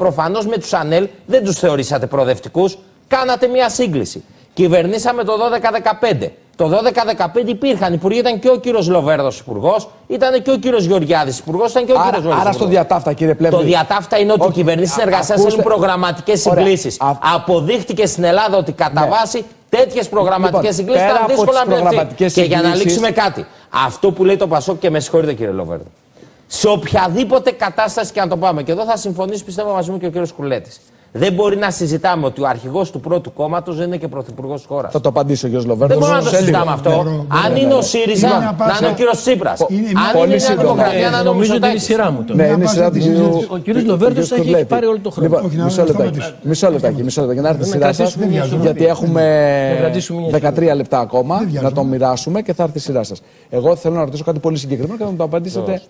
Προφανώς με τους ΑΝΕΛ δεν τους θεωρήσατε προοδευτικούς, κάνατε μια σύγκληση. Κυβερνήσαμε το δώδεκα δεκαπέντε. Το δώδεκα δεκαπέντε υπήρχαν υπουργοί, ήταν και ο κύριος Λοβέρδος υπουργός, ήταν και ο κύριος Γεωργιάδης υπουργός, ήταν και ο κύριος Βέλος. Άρα στο διατάφτα, κύριε Πλεύρη. Το διατάφτα είναι ότι οι κυβερνήσεις συνεργασίας θέλουν προγραμματικές συγκλήσεις. Α... Αποδείχτηκε στην Ελλάδα ότι κατά βάση ναι. τέτοιες προγραμματικές λοιπόν, συγκλήσεις ήταν δύσκολο να πληρωθεί. Και για να λήξουμε κάτι, αυτό που λέει το Πασόκ, και με συγχωρείτε κύριε Λοβέρδο, σε οποιαδήποτε κατάσταση και να το πάμε, και εδώ θα συμφωνήσει πιστεύω μαζί μου και ο κύριος Κουλέτης. Δεν μπορεί να συζητάμε ότι ο αρχηγός του πρώτου κόμματος δεν είναι και πρωθυπουργός της χώρας. Θα το απαντήσω ο κύριος Λοβέρδος. Δεν μπορούμε να το συζητάμε αυτό. Αν είναι ο ΣΥΡΙΖΑ, να είναι ο κύριος Τσίπρας. Αν είναι η Νέα Δημοκρατία, να είναι ο Μητσοτάκης. Είναι η σειρά μου τώρα. Ναι, είναι η σειρά του κύριου. Ο κύριος Λοβέρδος έχει πάρει όλο το χρόνο. Μισό λεπτάκι. Μισό λεπτάκι. Μισό λεπτάκι. Να έρθει η σειρά σας. Γιατί έχουμε δεκατρία λεπτά ακόμα να το μοιράσουμε και θα έρθει η σειρά σας. Εγώ θέλω να ρωτήσω κάτι πολύ συγκεκριμένο και να μου το απαντήσετε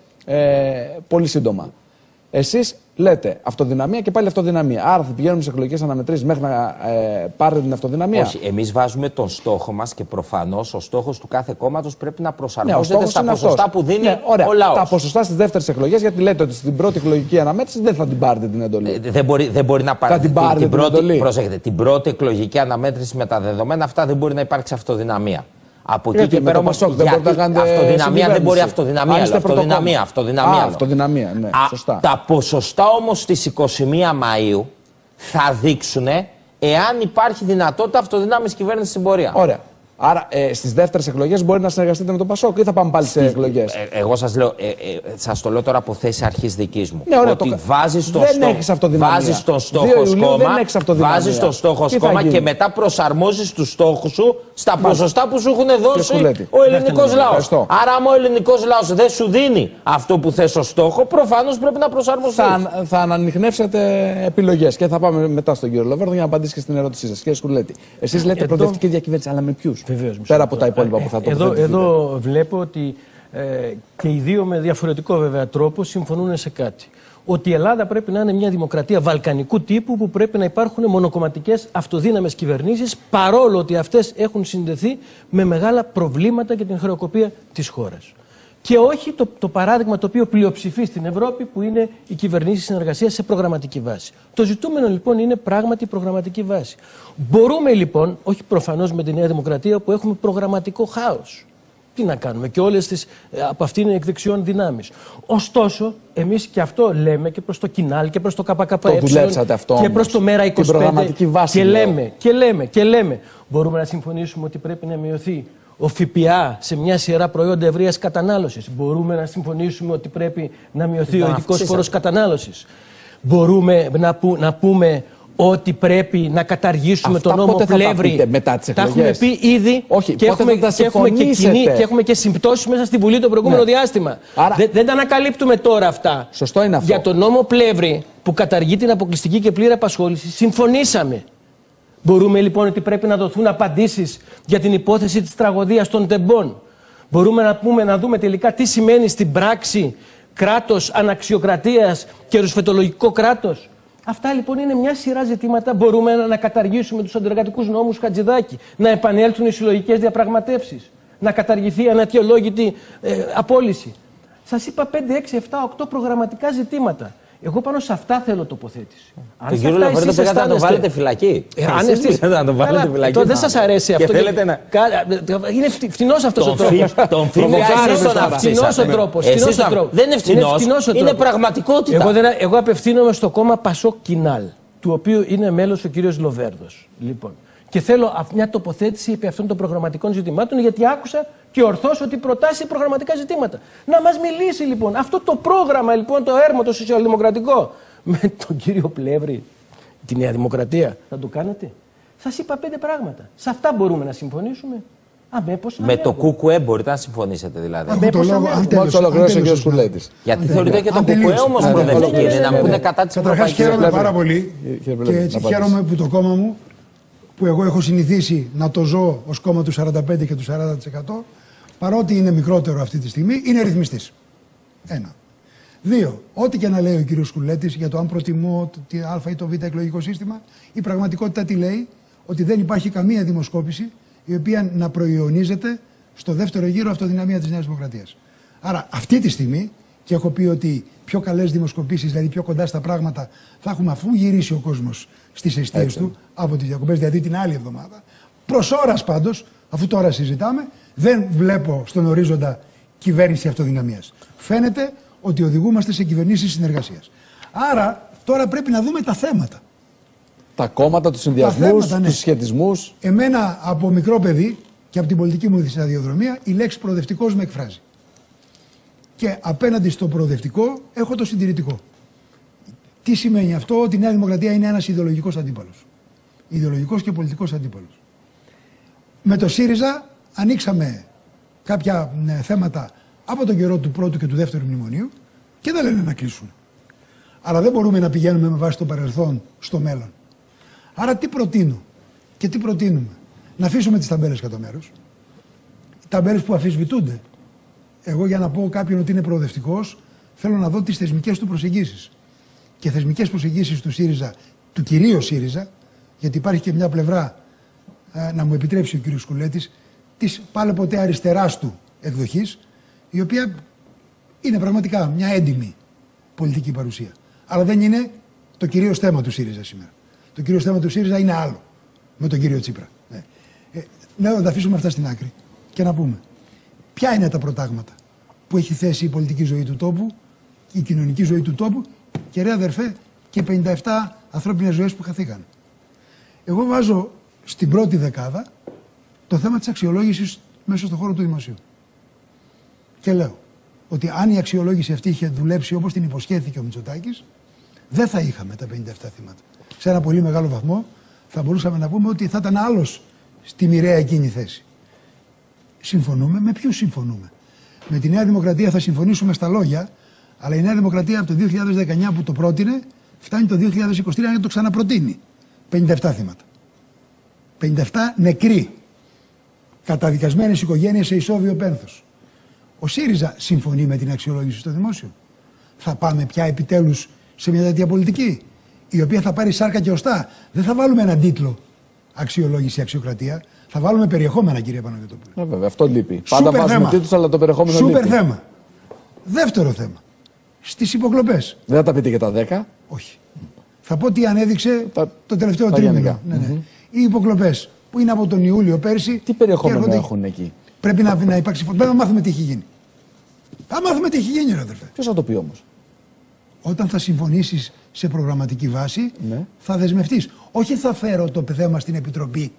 πολύ σύντομα. Εσείς λέτε αυτοδυναμία και πάλι αυτοδυναμία. Άρα θα πηγαίνουμε σε εκλογικές αναμετρήσεις μέχρι να ε, πάρετε την αυτοδυναμία. Όχι. Εμείς βάζουμε τον στόχο μας και προφανώς ο στόχος του κάθε κόμματος πρέπει να προσαρμόζεται ναι, στα ποσοστά αυτός. Που δίνει ναι, ωραία. ο λαός. Τα ποσοστά στις δεύτερες εκλογές, γιατί λέτε ότι στην πρώτη εκλογική αναμέτρηση δεν θα την πάρετε την εντολή. Ε, δεν, μπορεί, δεν μπορεί να πάρετε την, την, την, πρώτη, την, προσέχετε, την πρώτη εκλογική αναμέτρηση με τα δεδομένα αυτά δεν μπορεί να υπάρξει αυτοδυναμία. Από εκεί γιατί και πέρα όμως δεν μπορεί να κάνετε αυτοδυναμία δεν μπορεί αυτοδυναμία. Αυτοδυναμία, αυτοδυναμία. Α, αυτοδυναμία, ναι, σωστά. Τα ποσοστά όμως στις εικοστή πρώτη Μαΐου θα δείξουν εάν υπάρχει δυνατότητα αυτοδυνάμεις κυβέρνησης στην πορεία. Ωραία. Άρα ε, στις δεύτερες εκλογές μπορεί να συνεργαστείτε με τον Πασόκ ή θα πάμε πάλι σε εκλογές. Ε, εγώ σας λέω, ε, ε, σας το λέω τώρα από θέση αρχής δικής μου. Ναι, ωραία, ότι το... βάζεις τον, στό... βάζεις τον στόχο κόμμα, βάζεις τον στόχο κόμμα και μετά προσαρμόζεις τους στόχους σου στα Μάλιστα. ποσοστά που σου έχουν δώσει ο ελληνικός λαός. Άρα, άμα ο ελληνικός λαός δεν σου δίνει αυτό που θες ως στόχο, προφανώς πρέπει να προσαρμοστείς. Θα, θα ανανιχνεύσετε επιλογές και θα πάμε μετά στον κύριο Λοβέρδο για να απαντήσει και στην ερώτησή σας. Κύριε Σκουλέτη, εσείς λέτε προοδευτική διακυβέρνηση, αλλά με ποιους? Βεβαίως, πέρα από τα υπόλοιπα που θα το εδώ, εδώ βλέπω ότι ε, και οι δύο με διαφορετικό βέβαια τρόπο συμφωνούν σε κάτι. Ότι η Ελλάδα πρέπει να είναι μια δημοκρατία βαλκανικού τύπου που πρέπει να υπάρχουν μονοκομματικές αυτοδύναμες κυβερνήσεις παρόλο ότι αυτές έχουν συνδεθεί με μεγάλα προβλήματα και την χρεοκοπία της χώρας. Και όχι το, το παράδειγμα το οποίο πλειοψηφεί στην Ευρώπη που είναι η κυβερνήση συνεργασίας σε προγραμματική βάση. Το ζητούμενο λοιπόν είναι πράγματι προγραμματική βάση. Μπορούμε λοιπόν, όχι προφανώς με τη Νέα Δημοκρατία που έχουμε προγραμματικό χάος. Τι να κάνουμε και όλες τις από αυτήν είναι εκδεξιών δυνάμεις. Ωστόσο, εμείς και αυτό λέμε και προς το Κινάλ και προς το ΚΚΕ και προς το Μέρα είκοσι πέντε και λέμε, και λέμε και λέμε μπορούμε να συμφωνήσουμε ότι πρέπει να μειωθεί ο ΦΠΑ σε μια σειρά προϊόντα ευρείας κατανάλωσης. Μπορούμε να συμφωνήσουμε ότι πρέπει να μειωθεί ο ειδικός φόρος κατανάλωσης. Μπορούμε να, που, να πούμε ότι πρέπει να καταργήσουμε Αυτά τον νόμο Πλεύρη. Μετά τις τα έχουμε πει ήδη. Όχι, και, έχουμε, και, έχουμε και, κοινή, και έχουμε και συμπτώσεις μέσα στη Βουλή το προηγούμενο ναι. διάστημα. Άρα... Δεν, δεν τα ανακαλύπτουμε τώρα αυτά. Σωστό είναι αυτό. Για τον νόμο Πλεύρη που καταργεί την αποκλειστική και πλήρη απασχόληση, συμφωνήσαμε. Μπορούμε λοιπόν ότι πρέπει να δοθούν απαντήσεις για την υπόθεση της τραγωδίας των τεμπών. Μπορούμε να, πούμε, να δούμε τελικά τι σημαίνει στην πράξη κράτος αναξιοκρατίας και ρουσφετολογικό κράτος. Αυτά λοιπόν είναι μια σειρά ζητήματα. Μπορούμε να καταργήσουμε τους αντεργατικούς νόμους Χατζηδάκη, να επανέλθουν οι συλλογικές διαπραγματεύσεις, να καταργηθεί η ανατιολόγητη ε, απόλυση. Σας είπα πέντε, έξι, επτά, οκτώ προγραμματικά ζητήματα. Εγώ πάνω σε αυτά θέλω τοποθέτηση. Τον κύριο Λοβέρδο πήγατε να τον βάλετε φυλακή. Ε, αν εσείς να τον βάλετε φυλακή. Τότε δεν σας αρέσει αυτό. Και να... Είναι φτηνός αυτός ο τρόπος. Τον φτηνός ο τρόπος. Δεν είναι φτηνός, είναι πραγματικότητα. Εγώ απευθύνομαι στο κόμμα Πασόκ Κινάλ, του οποίου είναι μέλος ο κύριος Λοβέρδος. Λοιπόν. Και θέλω μια τοποθέτηση επί αυτών των προγραμματικών ζητημάτων, γιατί άκουσα και ορθώς ότι προτάσει προγραμματικά ζητήματα. Να μας μιλήσει λοιπόν αυτό το πρόγραμμα, λοιπόν, το έρμο, το σοσιαλδημοκρατικό, με τον κύριο Πλεύρη, τη Νέα Δημοκρατία. Θα το κάνετε? Σας είπα πέντε πράγματα. Σε αυτά μπορούμε να συμφωνήσουμε. Α, με με το ΚΚΕ μπορείτε να συμφωνήσετε δηλαδή. Μόλις ολοκληρώσει ο κ. Σκουλέτης. Γιατί θεωρείτε και το ΚΚΕ όμως προοδευτική, να πούνε κατά της Ευρωπαϊκής. Καταρχάς χαίρομαι πάρα πολύ και έτσι χαίρομαι που το κόμμα μου, που εγώ έχω συνηθίσει να το ζω ως κόμμα του σαράντα πέντε και του σαράντα τοις εκατό, παρότι είναι μικρότερο αυτή τη στιγμή, είναι ρυθμιστής. Ένα. Δύο, ό,τι και να λέει ο κύριος Σκουλέτης για το αν προτιμώ το Α ή το Β εκλογικό σύστημα, η πραγματικότητα τι λέει? Ότι δεν υπάρχει καμία δημοσκόπηση η οποία να προϊονίζεται στο δεύτερο γύρο αυτοδυναμία της Νέας Δημοκρατίας. Άρα αυτή τη στιγμή και έχω πει ότι πιο καλές δημοσκοπήσεις, δηλαδή πιο κοντά στα πράγματα, θα έχουμε αφού γυρίσει ο κόσμος στις εστίες του από τις διακοπές, δηλαδή την άλλη εβδομάδα. Προς ώρας πάντως, αφού τώρα συζητάμε, δεν βλέπω στον ορίζοντα κυβέρνηση αυτοδυναμίας. Φαίνεται ότι οδηγούμαστε σε κυβερνήσεις συνεργασίας. Άρα τώρα πρέπει να δούμε τα θέματα. Τα κόμματα, τους συνδυασμούς, ναι. τους συσχετισμούς. Εμένα από μικρό παιδί και από την πολιτική μου σταδιοδρομία η λέξη προοδευτικός με εκφράζει. Και απέναντι στο προοδευτικό έχω το συντηρητικό. Τι σημαίνει αυτό? Ότι η Νέα Δημοκρατία είναι ένας ιδεολογικός αντίπαλος. Ιδεολογικός και πολιτικός αντίπαλος. Με το ΣΥΡΙΖΑ ανοίξαμε κάποια ναι, θέματα από τον καιρό του πρώτου και του δεύτερου μνημονίου και δεν λένε να κλείσουν. Αλλά δεν μπορούμε να πηγαίνουμε με βάση το παρελθόν στο μέλλον. Άρα τι προτείνω και τι προτείνουμε? Να αφήσουμε τις ταμπέλες κατά μέρος. Οι ταμπέλες που αμφισβητούνται. Εγώ για να πω κάποιον ότι είναι προοδευτικός, θέλω να δω τις θεσμικές του προσεγγίσεις. Και θεσμικές προσεγγίσεις του ΣΥΡΙΖΑ, του κυρίου ΣΥΡΙΖΑ, γιατί υπάρχει και μια πλευρά, ε, να μου επιτρέψει ο κύριος Κουλέτης, της πάλι ποτέ αριστεράς του εκδοχής, η οποία είναι πραγματικά μια έντιμη πολιτική παρουσία. Αλλά δεν είναι το κυρίως θέμα του ΣΥΡΙΖΑ σήμερα. Το κυρίως θέμα του ΣΥΡΙΖΑ είναι άλλο, με τον κύριο Τσίπρα. Ναι. Ε, λέω να τα αφήσουμε αυτά στην άκρη και να πούμε ποια είναι τα προτάγματα που έχει θέσει η πολιτική ζωή του τόπου, η κοινωνική ζωή του τόπου και ρε αδερφέ και πενήντα επτά ανθρώπινες ζωές που χαθήκαν. Εγώ βάζω στην πρώτη δεκάδα το θέμα της αξιολόγησης μέσα στον χώρο του δημοσίου. Και λέω ότι αν η αξιολόγηση αυτή είχε δουλέψει όπως την υποσχέθηκε ο Μητσοτάκης, δεν θα είχαμε τα πενήντα επτά θύματα. Σε ένα πολύ μεγάλο βαθμό θα μπορούσαμε να πούμε ότι θα ήταν άλλος στη μοιραία εκείνη θέση. Συμφωνούμε. Με ποιους συμφωνούμε? Με τη Νέα Δημοκρατία θα συμφωνήσουμε στα λόγια, αλλά η Νέα Δημοκρατία από το δύο χιλιάδες δεκαεννιά που το πρότεινε, φτάνει το δύο χιλιάδες είκοσι τρία να το ξαναπροτείνει. πενήντα επτά θύματα. πενήντα επτά νεκροί. Καταδικασμένες οικογένειες σε ισόβιο πένθος. Ο ΣΥΡΙΖΑ συμφωνεί με την αξιολόγηση στο δημόσιο? Θα πάμε πια επιτέλους σε μια τέτοια πολιτική, η οποία θα πάρει σάρκα και οστά? Δεν θα βάλουμε έναν τίτλο αξιολόγηση, αξιοκρατία. Θα βάλουμε περιεχόμενα, κύριε Παναγιωτόπουλε. Ε, βέβαια, αυτό λείπει. Πάντα βάζουμε τίτλους, αλλά το περιεχόμενο λείπει. Σούπερ θέμα. Δεύτερο θέμα. Στις υποκλοπές. Δεν θα τα πείτε για τα δέκα. Όχι. Θα πω τι ανέδειξε τα... το τελευταίο τρίμηνο. Ναι, ναι. Mm-hmm. Οι υποκλοπές που είναι από τον Ιούλιο πέρσι. Τι περιεχόμενο έρχονται... έχουν εκεί? Πρέπει να, να υπάρξει φωτιά. Πρέπει να μάθουμε τι έχει γίνει. Θα μάθουμε τι έχει γίνει, ρε αδερφέ. Ποιος θα το πει όμως? Όταν θα συμφωνήσεις σε προγραμματική βάση, ναι. θα δεσμευτείς. Όχι θα φέρω το θέμα στην Επιτροπή.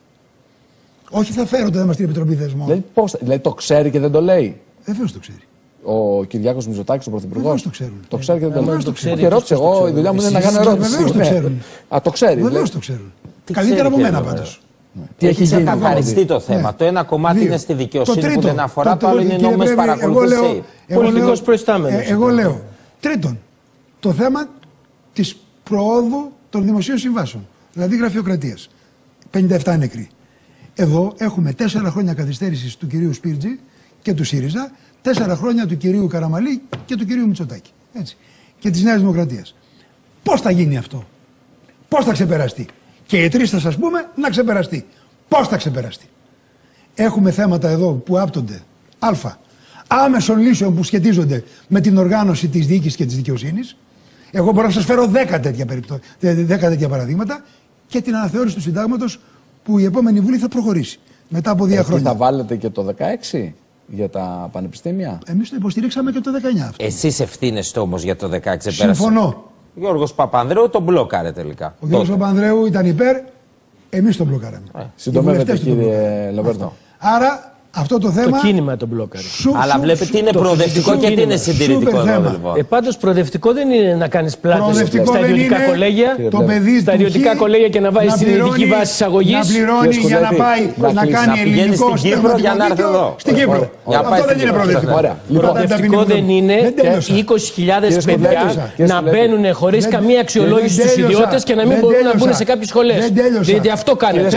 Όχι θα φέρω το θέμα στην Επιτροπή Θεσμών. Δηλαδή, πώς, δηλαδή το ξέρει και δεν το λέει? Βεβαίως το ξέρει. Ο Κυριάκος Μητσοτάκης, ο Πρωθυπουργός. Βεβαίως το ξέρουν. Το ξέρει και δεν το λέει. Το ξέρει. Και ρώτησε εγώ, η δουλειά μου είναι να κάνω ερώτηση. Βεβαίως το ξέρουν. Α, το ξέρει. Βεβαίως το ξέρουν. Καλύτερα από μένα πάντως. Τι έχει ξεκαθαριστεί το θέμα? Το ένα κομμάτι είναι στη δικαιοσύνη που δεν αφορά, το άλλο είναι νόμιμες παρακολουθήσεις. Πολιτικός προϊστάμενος. Εγώ λέω. Τρίτον, το θέμα της προόδου των δημοσίων συμβάσεων. Δηλαδή γραφειοκρατίας. πενήντα επτά νεκροί. Εδώ έχουμε τέσσερα χρόνια καθυστέρησης του κυρίου Σπίρτζη και του ΣΥΡΙΖΑ, τέσσερα χρόνια του κυρίου Καραμαλή και του κυρίου Μητσοτάκη. Έτσι. Και της Νέας Δημοκρατίας. Πώς θα γίνει αυτό? Πώς θα ξεπεραστεί? Και οι τρεις θα σας πούμε να ξεπεραστεί. Πώς θα ξεπεραστεί? Έχουμε θέματα εδώ που άπτονται α. άμεσων λύσεων που σχετίζονται με την οργάνωση της διοίκησης και της δικαιοσύνης. Εγώ μπορώ να σας φέρω δέκα τέτοια, περιπτώ... δέκα τέτοια παραδείγματα και την αναθεώρηση του συντάγματος που η επόμενη Βουλή θα προχωρήσει μετά από δύο χρόνια. Θα βάλετε και το δεκαέξι για τα πανεπιστήμια? Εμείς το υποστηρίξαμε και το δεκαεννιά αυτό. Εσείς ευθύνεστε όμως για το δεκαέξι? Συμφωνώ. Ο Γιώργος Παπανδρέου τον μπλόκαρε τελικά. Ο Γιώργος Παπανδρέου ήταν υπέρ, εμείς τον μπλοκάραμε. Ε, Συντομεύεται, κύριε Λοβέρντο. Άρα αυτό το θέμα. Το κίνημα τον μπλόκαρε. Αλλά βλέπετε τι είναι προοδευτικό και τι είναι συντηρητικό εδώ, λοιπόν. Ε, πάντως προοδευτικό δεν είναι να κάνεις πλάτες στα ιδιωτικά κολέγια, στα ιδιωτικά κολέγια και να βάζεις την ειδική βάση εισαγωγής. Να πληρώνει για να πάει να κάνει ελληνικό στην Κύπρο για να έρθει εδώ. Στην Κύπρο. Αυτό δεν είναι προοδευτικό. Προοδευτικό δεν είναι είκοσι χιλιάδες παιδιά να μπαίνουν χωρίς καμία αξιολόγηση στους ιδιώτες και να μην μπορούν να μπουν σε κάποιες σχολές. Γιατί αυτό κάνετε.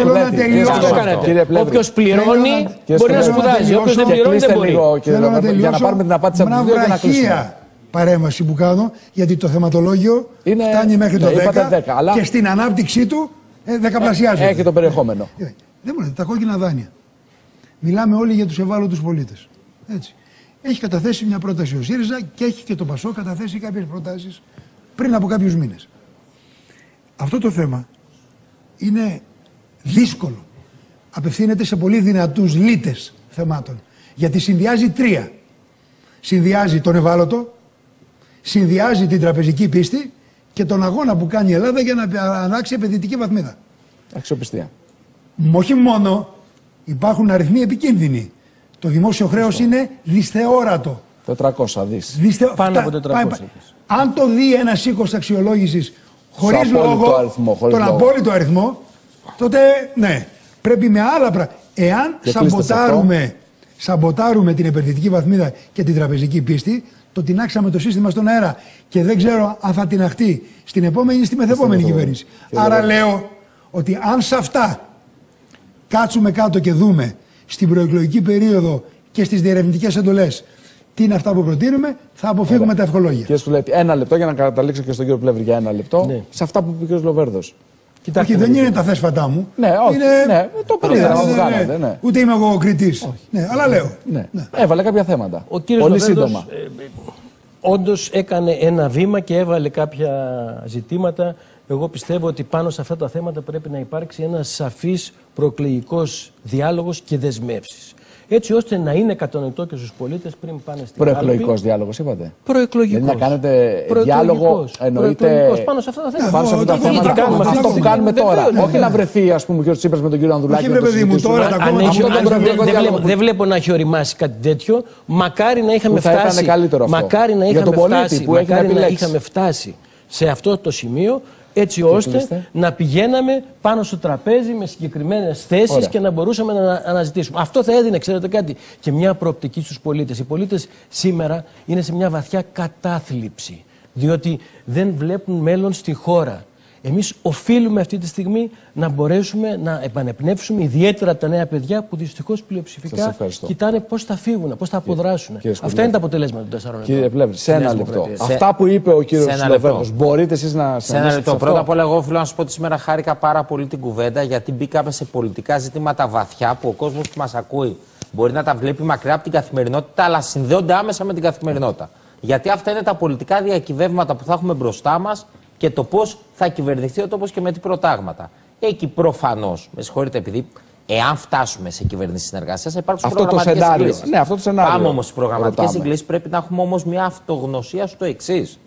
Όποιος πληρώνει μπορεί να σπουδάζει. Όποιος δεν πληρώνει δεν μπορεί. Για να πάρουμε την απάντηση από τους δύο και να κλείσουμε. Παρέμβαση που κάνω, γιατί το θεματολόγιο είναι, φτάνει μέχρι το δέκα, δέκα αλλά... και στην ανάπτυξή του ε, δεκαπλασιάζεται. Έχει το περιεχόμενο. Δεν μπορείτε, τα κόκκινα δάνεια. Μιλάμε όλοι για τους ευάλωτους πολίτες. Έτσι. έχει καταθέσει μια πρόταση ο ΣΥΡΙΖΑ και έχει και το ΠΑΣΟΚ καταθέσει κάποιες προτάσεις πριν από κάποιους μήνες. Αυτό το θέμα είναι δύσκολο. Απευθύνεται σε πολύ δυνατούς λύτες θεμάτων. Γιατί συνδυάζει τρία. Συνδυάζει τον ευάλωτο, συνδυάζει την τραπεζική πίστη και τον αγώνα που κάνει η Ελλάδα για να ανάξει επενδυτική βαθμίδα. Αξιοπιστία. Όχι μόνο, υπάρχουν αριθμοί επικίνδυνοι. Το δημόσιο χρέος είναι δυσθεόρατο. τετρακόσια δις. Δυσθε... Πάνω από τετρακόσια. Αν το δει ένας οίκος αξιολόγησης χωρίς λόγο, αριθμό, χωρίς τον λόγο. απόλυτο αριθμό, τότε ναι, πρέπει με άλλα πράγματα. Εάν σαμποτάρουμε, σαμποτάρουμε την επενδυτική βαθμίδα και την τραπεζική πίστη, το τεινάξαμε το σύστημα στον αέρα και δεν ξέρω αν θα τειναχτεί στην επόμενη ή στη μεθεπόμενη κυβέρνηση. Άρα λέω ότι αν σε αυτά κάτσουμε κάτω και δούμε στην προεκλογική περίοδο και στις διερευνητικές εντολές τι είναι αυτά που προτείνουμε, θα αποφύγουμε Ωραία. τα ευχολόγια. Κύριε Σκουλέτη, ένα λεπτό για να καταλήξω και στον κύριο Πλεύρη για ένα λεπτό. Ναι. Σε αυτά που είπε ο κύριος Λοβέρδος. Κοιτάξτε, όχι, δεν είναι τα θέσφατά μου. Ναι, όχι. Είναι... Ναι, το περίμενα να κάνατε. Ναι. Ούτε είμαι εγώ ο κριτής. Ναι, αλλά λέω. Ναι. Ναι. Έβαλε κάποια θέματα. Ο κύριος Πολύ Λοβέρδος, σύντομα. Ε, ε, όντως έκανε ένα βήμα και έβαλε κάποια ζητήματα. Εγώ πιστεύω ότι πάνω σε αυτά τα θέματα πρέπει να υπάρξει ένας σαφής προεκλογικός διάλογος και δεσμεύσεις. Έτσι ώστε να είναι κατανοητό και στους πολίτες πριν πάνε στην κάλπη. Προεκλογικός διάλογος, είπατε. Προεκλογικός. Δηλαδή να κάνετε διάλογο, εννοείται. Πάνω σε αυτά τα θέματα. Πάνω σε αυτά τα θέματα. Αυτό που κάνουμε τώρα. Όχι να βρεθεί, ας πούμε, ο κ. Τσίπρας με τον κύριο Ανδουλάκη. Όχι, παιδί μου, τώρα τα κόμματα. Δεν βλέπω να έχει οριμάσει κάτι τέτοιο. Μακάρι να είχαμε φτάσει. Μακάρι να είχαμε φτάσει σε αυτό το σημείο. Έτσι ώστε Κλείστε. να πηγαίναμε πάνω στο τραπέζι με συγκεκριμένες θέσεις και να μπορούσαμε να αναζητήσουμε. Αυτό θα έδινε, ξέρετε κάτι, και μια προοπτική στους πολίτες. Οι πολίτες σήμερα είναι σε μια βαθιά κατάθλιψη, διότι δεν βλέπουν μέλλον στη χώρα. Εμείς οφείλουμε αυτή τη στιγμή να μπορέσουμε να επανεπνεύσουμε ιδιαίτερα τα νέα παιδιά που δυστυχώς πλειοψηφικά κοιτάνε πώς θα φύγουν, πώς θα αποδράσουν. Κύριε Αυτά είναι τα αποτελέσματα των τεσσάρων ετών. Κύριε Πλεύρη, σε ένα λεπτό. Σε... Αυτά που είπε ο κύριος Λοβέρδος, μπορείτε εσείς να σε ένα λεπτό. Πρώτα απ' όλα, εγώ οφείλω να σας πω ότι σήμερα χάρηκα πάρα πολύ την κουβέντα, γιατί μπήκαμε σε πολιτικά ζητήματα βαθιά που ο κόσμος που μας ακούει μπορεί να τα βλέπει μακριά από την καθημερινότητα, αλλά συνδέονται άμεσα με την καθημερινότητα. Γιατί αυτά είναι τα πολιτικά διακυβεύματα που θα έχουμε μπροστά μας και το πώς θα κυβερνηθεί ο τόπος και με τι προτάγματα. Εκεί προφανώς, με συγχωρείτε, επειδή εάν φτάσουμε σε κυβέρνηση συνεργασίας, θα υπάρξουν προγραμματικές συγκλήσεις. Ναι, αυτό το σενάριο. Πάμε όμως στις προγραμματικές συγκλήσεις, πρέπει να έχουμε όμως μια αυτογνωσία στο εξής.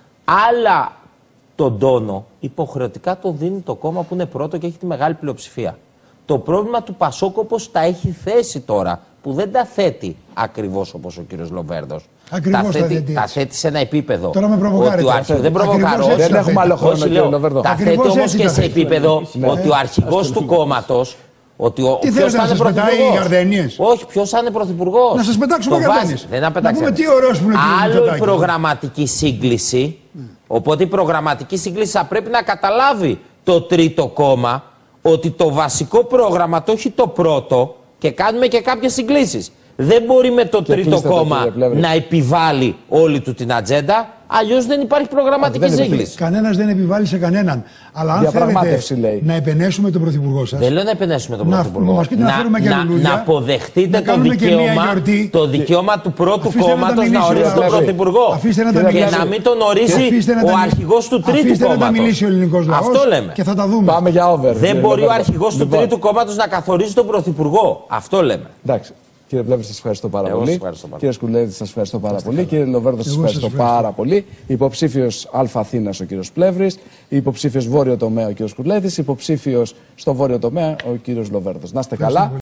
Άλλα τον τόνο υποχρεωτικά το δίνει το κόμμα που είναι πρώτο και έχει τη μεγάλη πλειοψηφία. Το πρόβλημα του Πασόκ, όπως τα έχει θέσει τώρα, που δεν τα θέτει ακριβώς όπως ο κύριος Λοβέρδος. Ακριβώς τα, θέτει, τα θέτει σε ένα επίπεδο. Τώρα με προβοκάρετε. Ότι ο αρχ... Δεν προβοκάρω. Δεν έχουμε άλλο χρόνο, κύριε Λοβέρδο. Τα θέτει όμως και σε επίπεδο ναι. ότι ο αρχηγός του κόμματος. Ότι ο τι θέλετε να σας πετάει οι γαρδένιες. Όχι, ποιος θα είναι πρωθυπουργός. Να σας πετάξουμε γαρδένιες. Δεν να πετάξουμε. Τι ωραίος που είναι ο Άλλο η προγραμματική σύγκληση. Mm. Οπότε η προγραμματική σύγκληση θα πρέπει να καταλάβει το τρίτο κόμμα ότι το βασικό πρόγραμμα το έχει το πρώτο και κάνουμε και κάποιες συγκλήσεις. Δεν μπορεί με το και τρίτο κόμμα το, να επιβάλλει όλη του την ατζέντα, αλλιώς δεν υπάρχει προγραμματική σύγκληση. Κανένας δεν επιβάλλει σε κανέναν. Αλλά αν θέλετε λέει. να επενέσουμε τον Πρωθυπουργό σας. Δεν λέω να επενέσουμε τον Πρωθυπουργό. Να, να, να, να, να αποδεχτείτε να το, δικαίωμα, το δικαίωμα του πρώτου κόμματος να ορίσει τον Πρωθυπουργό. Και να μην τον ορίζει ο αρχηγός του τρίτου κόμματος. Αυτό λέμε. Και θα τα δούμε. Πάμε για over. Δεν μπορεί ο αρχηγός του τρίτου κόμματος να καθορίζει τον Πρωθυπουργό. Αυτό λέμε. Εντάξει. Κύριε Πλεύρη, σας ευχαριστώ πάρα Εγώ πολύ. Ευχαριστώ πάρα. Κύριε Σκουλέτη, σας ευχαριστώ πάρα πολύ. Κύριε Λοβέρδο, σας ευχαριστώ πάρα πολύ. Υποψήφιος Α Αθήνας ο κύριος Πλεύρης, υποψήφιος Βόρειο Τομέα ο κύριος Σκουλέτης, υποψήφιος στο Βόρειο Τομέα ο κύριος Λοβέρδος. Να είστε καλά.